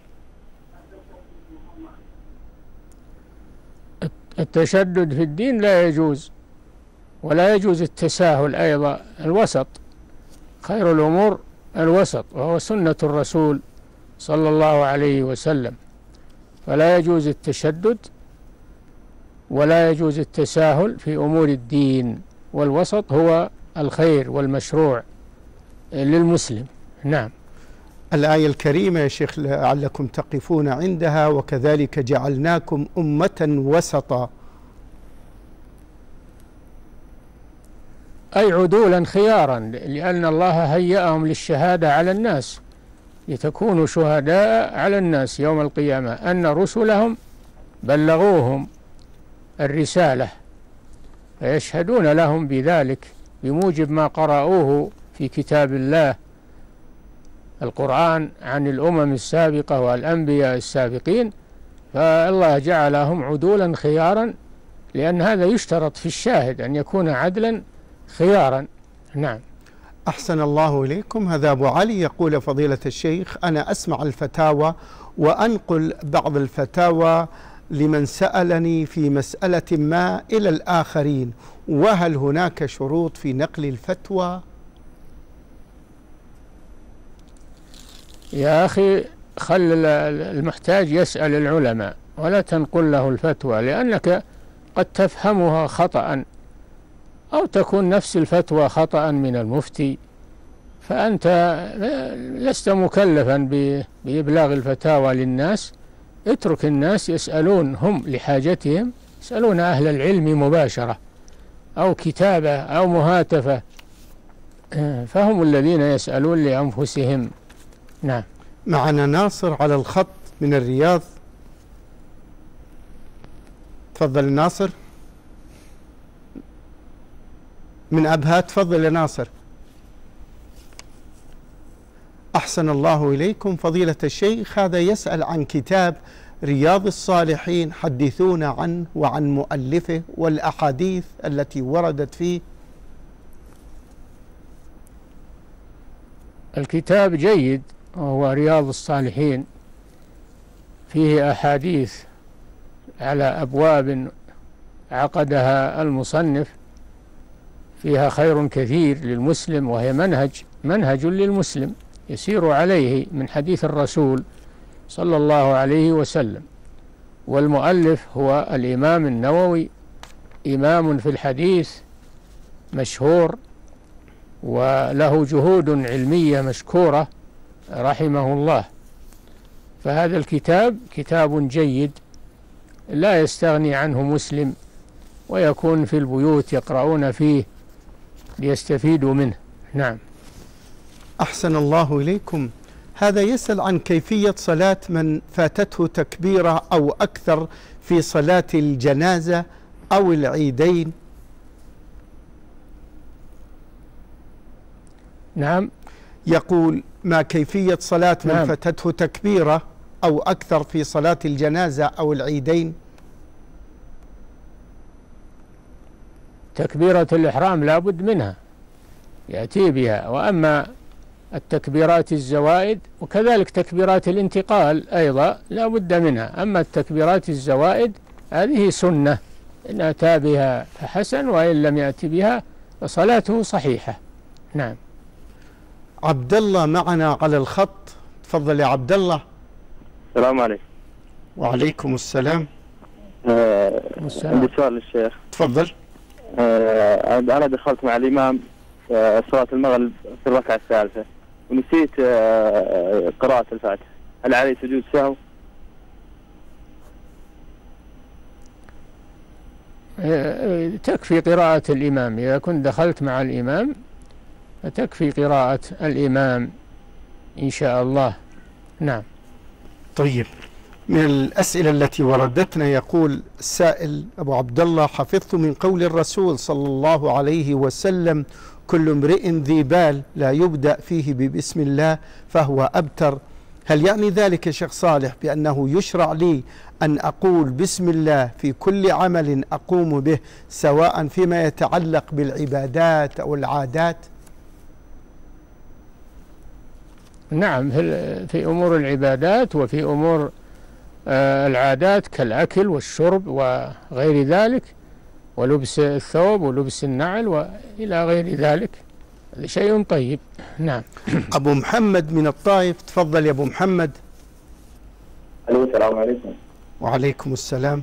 التشدد في الدين لا يجوز، ولا يجوز التساهل أيضا، الوسط خير الأمور الوسط، وهو سنة الرسول صلى الله عليه وسلم، فلا يجوز التشدد ولا يجوز التساهل في أمور الدين، والوسط هو الخير والمشروع للمسلم. نعم. الآية الكريمة يا شيخ لعلكم تقفون عندها: وكذلك جعلناكم أمة وسطا، أي عدولا خيارا، لأن الله هيأهم للشهادة على الناس لتكونوا شهداء على الناس يوم القيامة، أن رسلهم بلغوهم الرسالة فيشهدون لهم بذلك بموجب ما قرأوه في كتاب الله القرآن عن الأمم السابقة والأنبياء السابقين، فالله جعلهم عدولا خيارا، لأن هذا يشترط في الشاهد أن يكون عدلا خيارا. نعم. أحسن الله إليكم. هذا أبو علي يقول: فضيلة الشيخ، أنا أسمع الفتاوى وأنقل بعض الفتاوى لمن سألني في مسألة ما إلى الآخرين، وهل هناك شروط في نقل الفتوى؟ يا أخي خل المحتاج يسأل العلماء ولا تنقل له الفتوى، لأنك قد تفهمها خطأ أو تكون نفس الفتوى خطأ من المفتي، فأنت لست مكلفا بإبلاغ الفتاوى للناس. اترك الناس يسألون هم لحاجتهم، يسألون أهل العلم مباشرة أو كتابة أو مهاتفة، فهم الذين يسألون لأنفسهم. نعم. معنا ناصر على الخط من الرياض. تفضل ناصر. من أبها. تفضل يا ناصر. أحسن الله إليكم. فضيلة الشيخ، هذا يسأل عن كتاب رياض الصالحين، حدثونا عنه وعن مؤلفه والأحاديث التي وردت فيه. الكتاب جيد، وهو رياض الصالحين، فيه أحاديث على أبواب عقدها المصنف، فيها خير كثير للمسلم، وهي منهج منهج للمسلم يسير عليه من حديث الرسول صلى الله عليه وسلم. والمؤلف هو الإمام النووي، إمام في الحديث مشهور وله جهود علمية مشكورة رحمه الله. فهذا الكتاب كتاب جيد لا يستغني عنه مسلم، ويكون في البيوت يقرؤون فيه ليستفيدوا منه. نعم. أحسن الله إليكم. هذا يسأل عن كيفية صلاة من فاتته تكبيرة أو أكثر في صلاة الجنازة أو العيدين. نعم. يقول: ما كيفية صلاة من نعم. فاتته تكبيرة أو أكثر في صلاة الجنازة أو العيدين؟ تكبيرة الإحرام لا بد منها، يأتي بها. وأما التكبيرات الزوائد وكذلك تكبيرات الانتقال أيضا لا بد منها. أما التكبيرات الزوائد هذه سنة، إن أتى بها فحسن، وإن لم يأتي بها فصلاته صحيحة. نعم. عبد الله معنا على الخط. تفضل يا عبد الله. السلام عليكم. وعليكم السلام. آه عندي سؤال للشيخ. تفضل. آه أنا دخلت مع الإمام في صلاة المغرب في الركعة الثالثة ونسيت آه قراءة الفاتحة، هل علي سجود سهو؟ تكفي قراءة الإمام، إذا كنت دخلت مع الإمام فتكفي قراءة الإمام إن شاء الله. نعم. طيب، من الأسئلة التي وردتنا يقول السائل أبو عبد الله: حفظت من قول الرسول صلى الله عليه وسلم: كل امرئ ذي بال لا يبدأ فيه ببسم الله فهو أبتر. هل يعني ذلك يا شيخ صالح بأنه يشرع لي أن أقول بسم الله في كل عمل أقوم به، سواء فيما يتعلق بالعبادات أو العادات؟ نعم، في أمور العبادات وفي أمور العادات كالأكل والشرب وغير ذلك، ولبس الثوب ولبس النعل وإلى غير ذلك، هذا شيء طيب. نعم. أبو محمد من الطائف، تفضل يا أبو محمد. ألو، السلام عليكم. وعليكم السلام.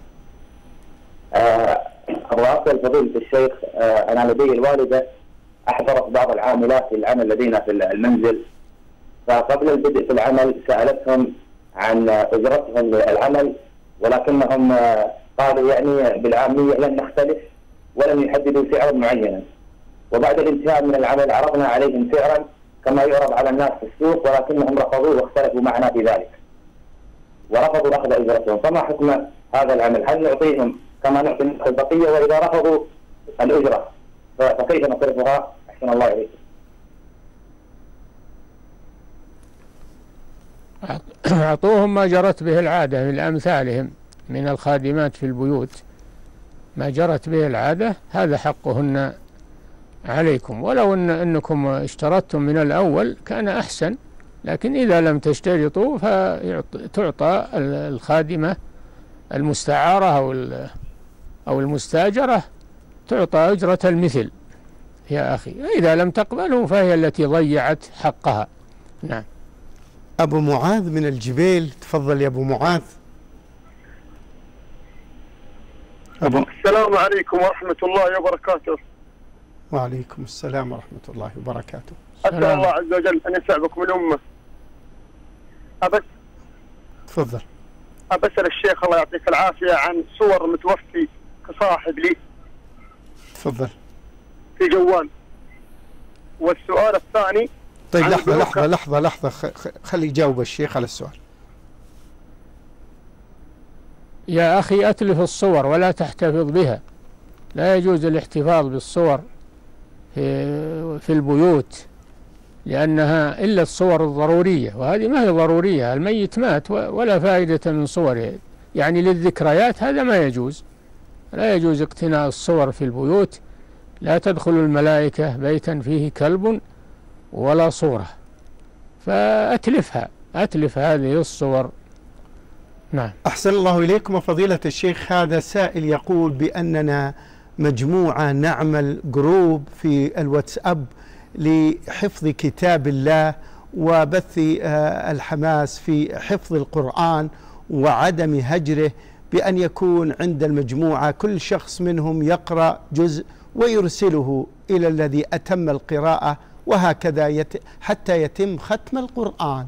أبغى أسأل فضيلة الشيخ، آه أنا لدي الوالدة أحضرت بعض العاملات للعمل لدينا في المنزل، فقبل البدء في العمل سألتهم عن أجرتهم للعمل، ولكنهم قالوا يعني بالعامية لن نختلف ولم يحددوا سعرا معينا، وبعد الانتهاء من العمل عرضنا عليهم سعرا كما يعرض على الناس في السوق، ولكنهم رفضوه واختلفوا معنا في ذلك ورفضوا أخذ أجرتهم. فما حكم هذا العمل؟ هل نعطيهم كما نعطي البقية؟ وإذا رفضوا الأجرة فكيف نصرفها؟ أحسن الله إليكم. أعطوهم ما جرت به العادة من أمثالهم من الخادمات في البيوت، ما جرت به العادة، هذا حقهن عليكم. ولو أن أنكم اشترطتم من الأول كان أحسن، لكن إذا لم تشترطوا فتعطى الخادمة المستعارة أو أو المستاجرة تعطى أجرة المثل يا أخي، إذا لم تقبلوا فهي التي ضيعت حقها. نعم. أبو معاذ من الجبيل، تفضل يا أبو معاذ. أبو السلام عليكم ورحمة الله وبركاته. وعليكم السلام ورحمة الله وبركاته. أسأل الله عز وجل أن يسعدكم الأمة. أبس تفضل. أبسأل الشيخ الله يعطيك العافية عن صور متوفي كصاحب لي. تفضل. في جوال. والسؤال الثاني. طيب لحظة لحظة لحظة لحظة خلي يجاوب الشيخ على السؤال. يا أخي أتلف الصور ولا تحتفظ بها، لا يجوز الاحتفاظ بالصور في, في البيوت، لأنها إلا الصور الضرورية، وهذه ما هي ضرورية، الميت مات ولا فائدة من صوره، يعني للذكريات هذا ما يجوز. لا يجوز اقتناء الصور في البيوت، لا تدخل الملائكة بيتا فيه كلب ولا صورة، فأتلفها، أتلف هذه الصور. نعم. أحسن الله إليكم وفضيلة الشيخ. هذا سائل يقول بأننا مجموعة نعمل جروب في الواتساب لحفظ كتاب الله وبث الحماس في حفظ القرآن وعدم هجره، بأن يكون عند المجموعة كل شخص منهم يقرأ جزء ويرسله إلى الذي أتم القراءة، وهكذا يت... حتى يتم ختم القرآن.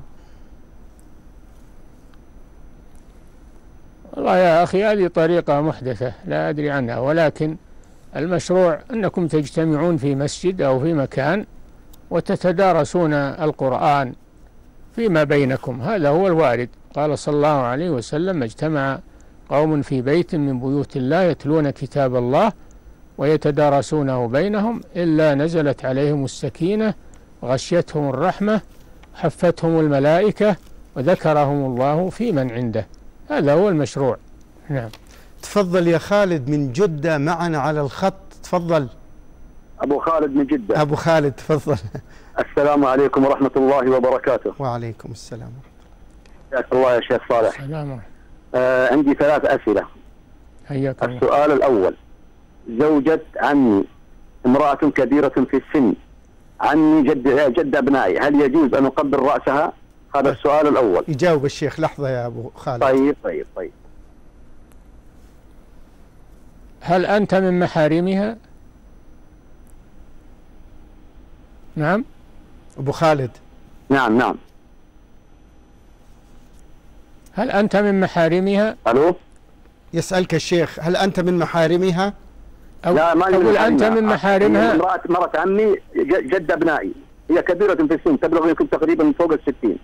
والله يا أخي هذه طريقة محدثة لا أدري عنها، ولكن المشروع أنكم تجتمعون في مسجد أو في مكان وتتدارسون القرآن فيما بينكم، هذا هو الوارد. قال صلى الله عليه وسلم: اجتمع قوم في بيت من بيوت الله يتلون كتاب الله ويتدارسونه بينهم إلا نزلت عليهم السكينة وغشيتهم الرحمة حفتهم الملائكة وذكرهم الله في من عنده، هذا هو المشروع. نعم. تفضل يا خالد من جدة معنا على الخط، تفضل. أبو خالد من جدة. أبو خالد تفضل. السلام عليكم ورحمة الله وبركاته. وعليكم السلام حياك الله يا شيخ صالح. السلام. آه عندي ثلاث أسئلة. حياك الله. السؤال الأول: زوجة عمي امرأة كبيرة في السن، عمي جد جد أبنائي، هل يجوز أن أقبل رأسها؟ هذا السؤال الأول. يجاوب الشيخ. لحظة يا أبو خالد. طيب طيب طيب. هل أنت من محارمها؟ نعم أبو خالد. نعم نعم. هل أنت من محارمها؟ ألو. يسألك الشيخ هل أنت من محارمها؟ أو لا ما أقول أنت من محارمها. امرأة مرة عمي جد أبنائي، هي كبيرة في السن تبلغ يمكن تقريبا فوق الستين.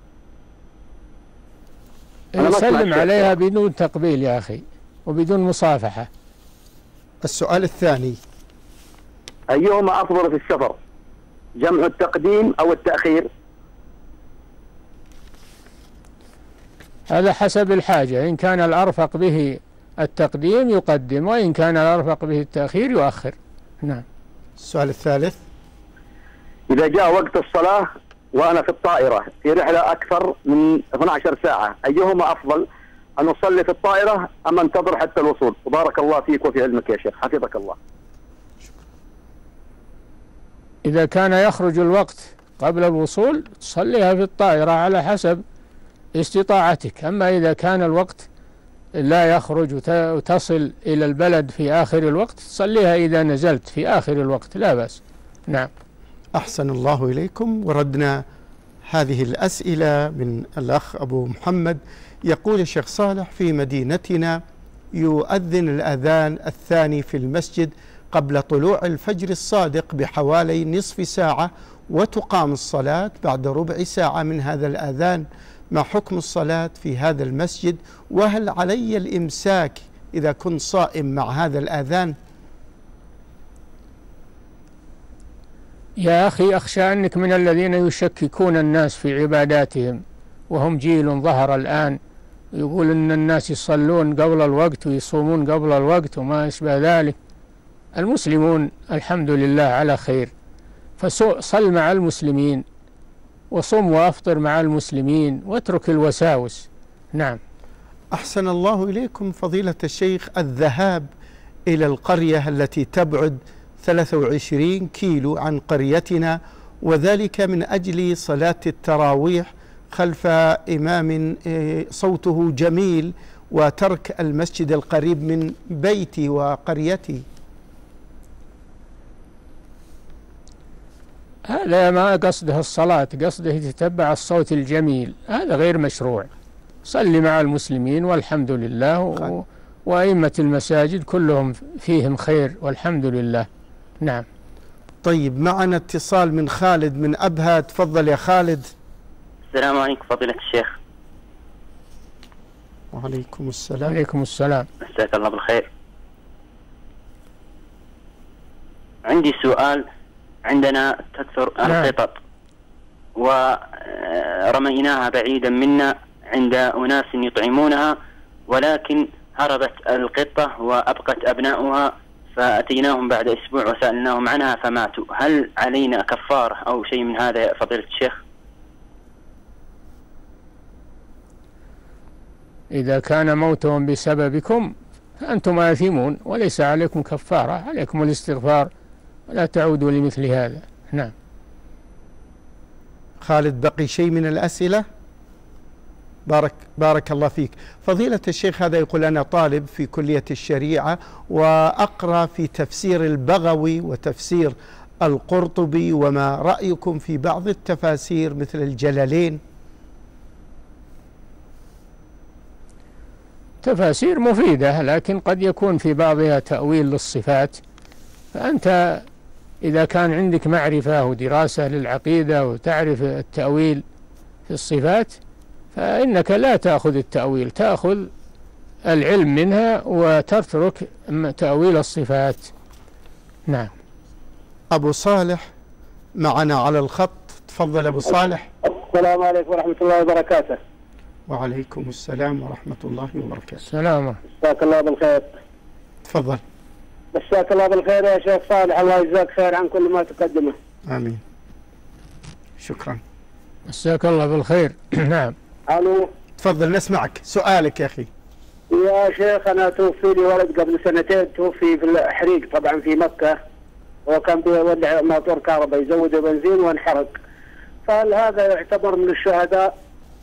سلم عليها بدون تقبيل يا أخي وبدون مصافحة. السؤال الثاني: أيهما أفضل في السفر؟ جمع التقديم أو التأخير؟ هذا حسب الحاجة، إن كان الأرفق به التقديم يقدم، وإن كان الأرفق به التأخير يؤخر. نعم. السؤال الثالث: إذا جاء وقت الصلاة وأنا في الطائرة في رحلة أكثر من اثنتي عشرة ساعة، أيهما أفضل، أن أصلي في الطائرة أم أنتظر حتى الوصول؟ وبارك الله فيك وفي علمك يا شيخ، حفظك الله. إذا كان يخرج الوقت قبل الوصول تصليها في الطائرة على حسب استطاعتك، أما إذا كان الوقت لا يخرج وتصل إلى البلد في آخر الوقت تصليها إذا نزلت في آخر الوقت لا بأس. نعم. أحسن الله إليكم. وردنا هذه الأسئلة من الأخ أبو محمد، يقول الشيخ صالح: في مدينتنا يؤذن الأذان الثاني في المسجد قبل طلوع الفجر الصادق بحوالي نصف ساعة، وتقام الصلاة بعد ربع ساعة من هذا الأذان، ما حكم الصلاة في هذا المسجد؟ وهل علي الإمساك إذا كنت صائم مع هذا الأذان؟ يا أخي أخشى أنك من الذين يشككون الناس في عباداتهم، وهم جيل ظهر الآن يقول أن الناس يصلون قبل الوقت ويصومون قبل الوقت وما يشبه ذلك. المسلمون الحمد لله على خير، فصل مع المسلمين وصم وأفطر مع المسلمين واترك الوساوس. نعم. أحسن الله إليكم فضيلة الشيخ، الذهاب إلى القرية التي تبعد ثلاثة وعشرين كيلو عن قريتنا، وذلك من أجل صلاة التراويح خلف إمام صوته جميل، وترك المسجد القريب من بيتي وقريتي. هذا ما قصده الصلاة، قصده يتتبع الصوت الجميل، هذا غير مشروع. صلي مع المسلمين والحمد لله، و... وأئمة المساجد كلهم فيهم خير والحمد لله. نعم. طيب، معنا اتصال من خالد من أبها. تفضل يا خالد. السلام عليكم فضيلة الشيخ. وعليكم السلام. عليكم السلام. مساك الله بالخير. عندي سؤال. عندنا تكثر القطط ورميناها بعيدا منا عند أناس يطعمونها، ولكن هربت القطة وأبقت أبناؤها، فأتيناهم بعد أسبوع وسألناهم عنها فماتوا. هل علينا كفارة أو شيء من هذا يا فضيلة الشيخ؟ إذا كان موتهم بسببكم فأنتم آثمون وليس عليكم كفارة، عليكم الاستغفار ولا تعودوا لمثل هذا. نعم. خالد، بقي شيء من الأسئلة؟ بارك, بارك الله فيك فضيلة الشيخ. هذا يقول: أنا طالب في كلية الشريعة وأقرأ في تفسير البغوي وتفسير القرطبي، وما رأيكم في بعض التفاسير مثل الجلالين؟ تفاسير مفيدة، لكن قد يكون في بعضها تأويل للصفات، فأنت إذا كان عندك معرفة ودراسة للعقيدة وتعرف التأويل في الصفات فإنك لا تأخذ التأويل، تأخذ العلم منها وتترك تأويل الصفات. نعم. أبو صالح معنا على الخط. تفضل أبو صالح. السلام عليكم ورحمة الله وبركاته. وعليكم السلام ورحمة الله وبركاته. السلام. مساك الله بالخير. تفضل. مساك الله بالخير يا شيخ صالح، الله يجزاك خير عن كل ما تقدمه. آمين. شكرا. مساك الله بالخير. نعم. الو. تفضل نسمعك، سؤالك يا أخي. يا شيخ، أنا توفي لي ولد قبل سنتين، توفي في الحريق طبعا في مكة، وكان بيولع موتور كهرباء يزود بنزين وانحرق، فهل هذا يعتبر من الشهداء؟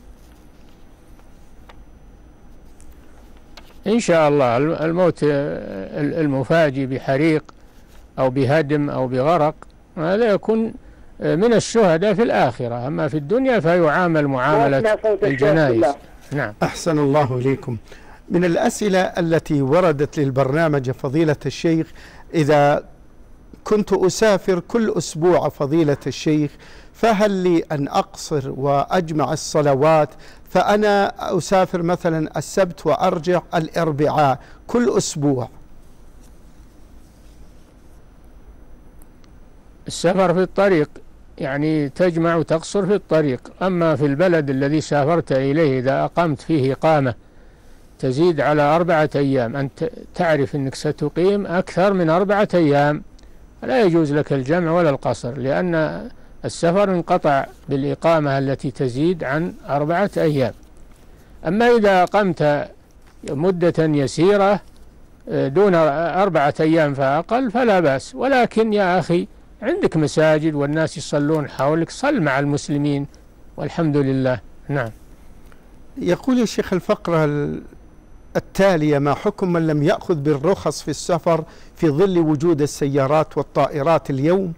إن شاء الله الموت المفاجئ بحريق أو بهدم أو بغرق هذا يكون من الشهداء في الآخرة، أما في الدنيا فيعامل معاملة الجنائز. نعم. أحسن الله إليكم. من الأسئلة التي وردت للبرنامج فضيلة الشيخ: إذا كنت أسافر كل أسبوع فضيلة الشيخ، فهل لي أن أقصر وأجمع الصلوات؟ فأنا أسافر مثلا السبت وأرجع الأربعاء كل أسبوع. السفر في الطريق يعني تجمع وتقصر في الطريق، أما في البلد الذي سافرت إليه إذا أقمت فيه إقامة تزيد على أربعة أيام، أنت تعرف أنك ستقيم أكثر من أربعة أيام، لا يجوز لك الجمع ولا القصر، لأن السفر انقطع بالإقامة التي تزيد عن أربعة أيام. أما إذا أقمت مدة يسيرة دون أربعة أيام فأقل فلا بأس، ولكن يا أخي عندك مساجد والناس يصلون حولك، صل مع المسلمين والحمد لله. نعم. يقول يا شيخ الفقرة التالية: ما حكم من لم يأخذ بالرخص في السفر في ظل وجود السيارات والطائرات اليوم؟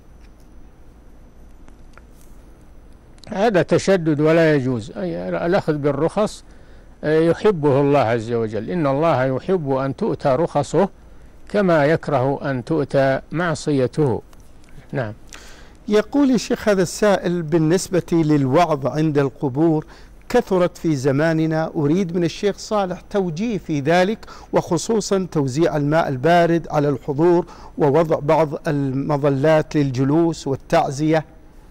هذا تشدد ولا يجوز. الأخذ بالرخص يحبه الله عز وجل، إن الله يحب أن تؤتى رخصه كما يكره أن تؤتى معصيته. نعم. يقول يا شيخ هذا السائل: بالنسبة للوعظ عند القبور كثرت في زماننا، أريد من الشيخ صالح توجيه في ذلك، وخصوصا توزيع الماء البارد على الحضور ووضع بعض المظلات للجلوس والتعزية.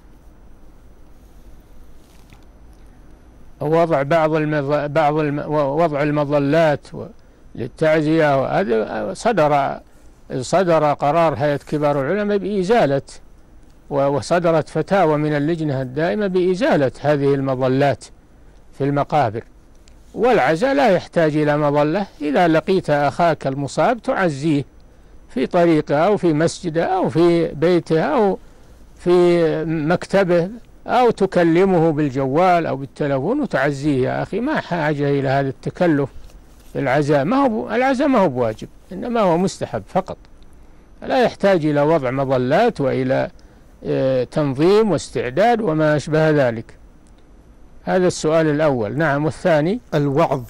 وضع بعض المظ... بعض الم... وضع المظلات للتعزية، هذا صدر صدر قرار هيئة كبار العلماء بإزالة، وصدرت فتاوى من اللجنة الدائمة بإزالة هذه المظلات في المقابر. والعزاء لا يحتاج إلى مظلة، إذا لقيت أخاك المصاب تعزيه في طريقه أو في مسجده أو في بيته أو في مكتبه، أو تكلمه بالجوال أو بالتلفون وتعزيه. يا أخي ما حاجة إلى هذا التكلف. العزاء ما هو العزاء ما هو بواجب، إنما هو مستحب فقط، لا يحتاج إلى وضع مظلات وإلى تنظيم واستعداد وما أشبه ذلك. هذا السؤال الأول. نعم. والثاني الوعظ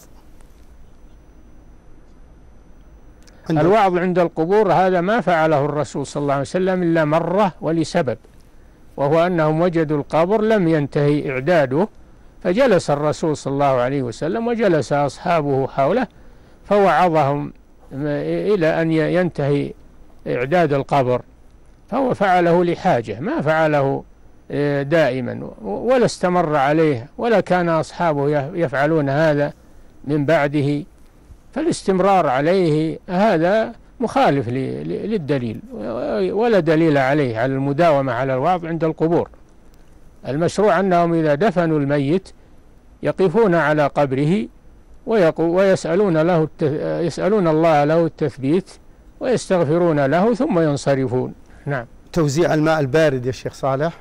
عند الوعظ عند القبور، هذا ما فعله الرسول صلى الله عليه وسلم إلا مرة ولسبب، وهو أنهم وجدوا القبر لم ينتهي إعداده، فجلس الرسول صلى الله عليه وسلم وجلس أصحابه حوله فوعظهم إلى أن ينتهي إعداد القبر، فهو فعله لحاجة، ما فعله دائما ولا استمر عليه، ولا كان أصحابه يفعلون هذا من بعده، فالاستمرار عليه هذا مخالف للدليل، ولا دليل عليه على المداومة على الوعظ عند القبور. المشروع أنهم إذا دفنوا الميت يقفون على قبره ويسألون له يسألون الله له التثبيت ويستغفرون له ثم ينصرفون. نعم. توزيع الماء البارد يا شيخ صالح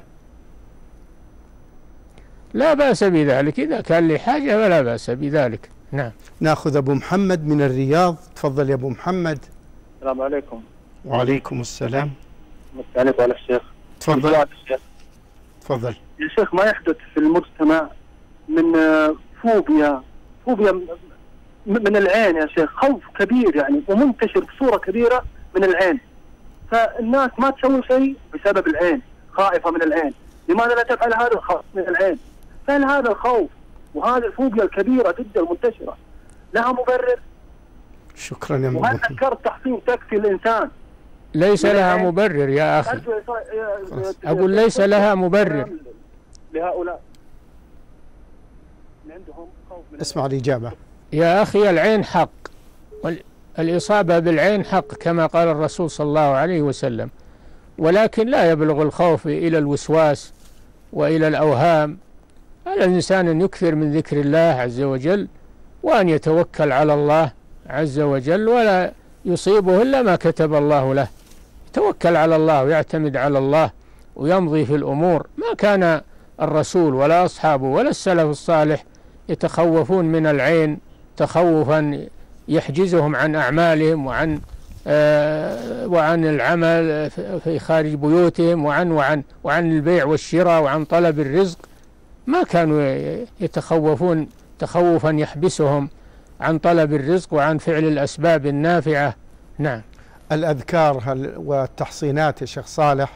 لا بأس بذلك، إذا كان لحاجة فلا بأس بذلك. نعم. نأخذ أبو محمد من الرياض. تفضل يا أبو محمد. السلام عليكم. وعليكم السلام. مساء على الشيخ. تفضل. تفضل يا شيخ. ما يحدث في المجتمع من فوبيا فوبيا من العين يا شيخ، خوف كبير يعني ومنتشر بصورة كبيرة من العين، فالناس ما تسوي شيء بسبب العين، خائفة من العين. لماذا لا تفعل هذا الخوف من العين؟ فهل هذا الخوف وهذه الفوبيا الكبيرة جدا المنتشرة لها مبرر؟ شكرا يا وهل ذكرت تحصين تكفي الإنسان؟ ليس لها مبرر يا أخي، أقول ليس لها مبرر لهؤلاء اللي عندهم خوف من اسمع الإجابة يا أخي. العين حق، والإصابة بالعين حق كما قال الرسول صلى الله عليه وسلم، ولكن لا يبلغ الخوف إلى الوسواس وإلى الأوهام. على الإنسان أن يكثر من ذكر الله عز وجل وأن يتوكل على الله عز وجل، ولا يصيبه إلا ما كتب الله له. يتوكل على الله ويعتمد على الله ويمضي في الأمور. ما كان الرسول ولا أصحابه ولا السلف الصالح يتخوفون من العين تخوفا يحجزهم عن أعمالهم وعن وعن العمل في خارج بيوتهم، وعن وعن وعن البيع والشراء، وعن طلب الرزق. ما كانوا يتخوفون تخوفا يحبسهم عن طلب الرزق وعن فعل الأسباب النافعة. نعم. الأذكار والتحصينات يا شيخ صالح؟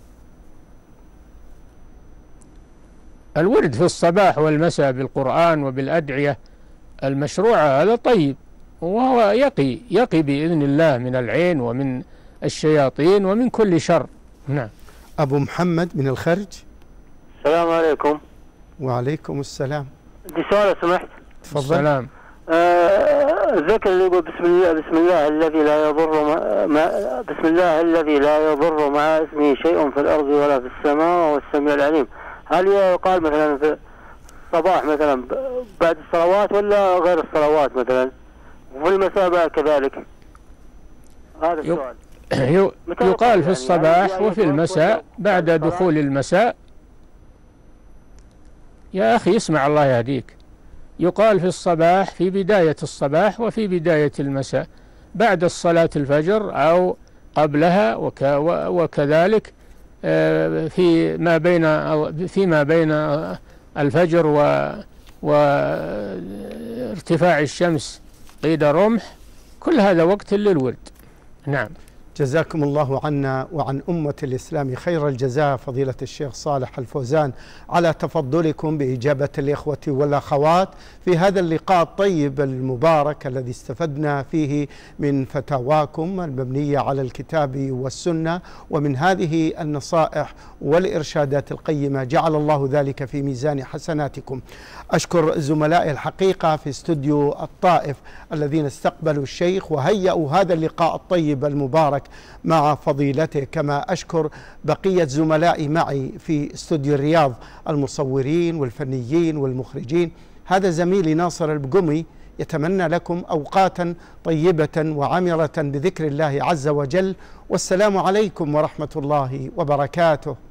الورد في الصباح والمساء بالقرآن وبالأدعية المشروعة هذا طيب، وهو يقي يقي بإذن الله من العين ومن الشياطين ومن كل شر. نعم. أبو محمد من الخرج. السلام عليكم. وعليكم السلام. عندي سؤال لو سمحت. تفضل. السلام. آه الذكر اللي يقول بسم الله بسم الله الذي لا يضر ما, ما بسم الله الذي لا يضر مع اسمه شيء في الأرض ولا في السماء وهو السميع العليم، هل يقال مثلا في الصباح مثلا بعد الصلوات ولا غير الصلوات مثلا، وفي المساء كذلك؟ هذا السؤال. يقال في الصباح وفي المساء بعد دخول المساء. يا أخي اسمع الله يهديك. يقال في الصباح في بداية الصباح وفي بداية المساء، بعد الصلاة الفجر أو قبلها، وكذلك في ما بين فيما بين الفجر وارتفاع الشمس قيد رمح، كل هذا وقت للورد. نعم. جزاكم الله عنا وعن أمة الإسلام خير الجزاء فضيلة الشيخ صالح الفوزان على تفضلكم بإجابة الإخوة والأخوات في هذا اللقاء الطيب المبارك الذي استفدنا فيه من فتاواكم المبنية على الكتاب والسنة، ومن هذه النصائح والإرشادات القيمة. جعل الله ذلك في ميزان حسناتكم. أشكر زملائي الحقيقة في استوديو الطائف الذين استقبلوا الشيخ وهيئوا هذا اللقاء الطيب المبارك مع فضيلته، كما أشكر بقية زملائي معي في استوديو الرياض المصورين والفنيين والمخرجين. هذا زميلي ناصر البقمي يتمنى لكم أوقاتا طيبة وعمرة بذكر الله عز وجل، والسلام عليكم ورحمة الله وبركاته.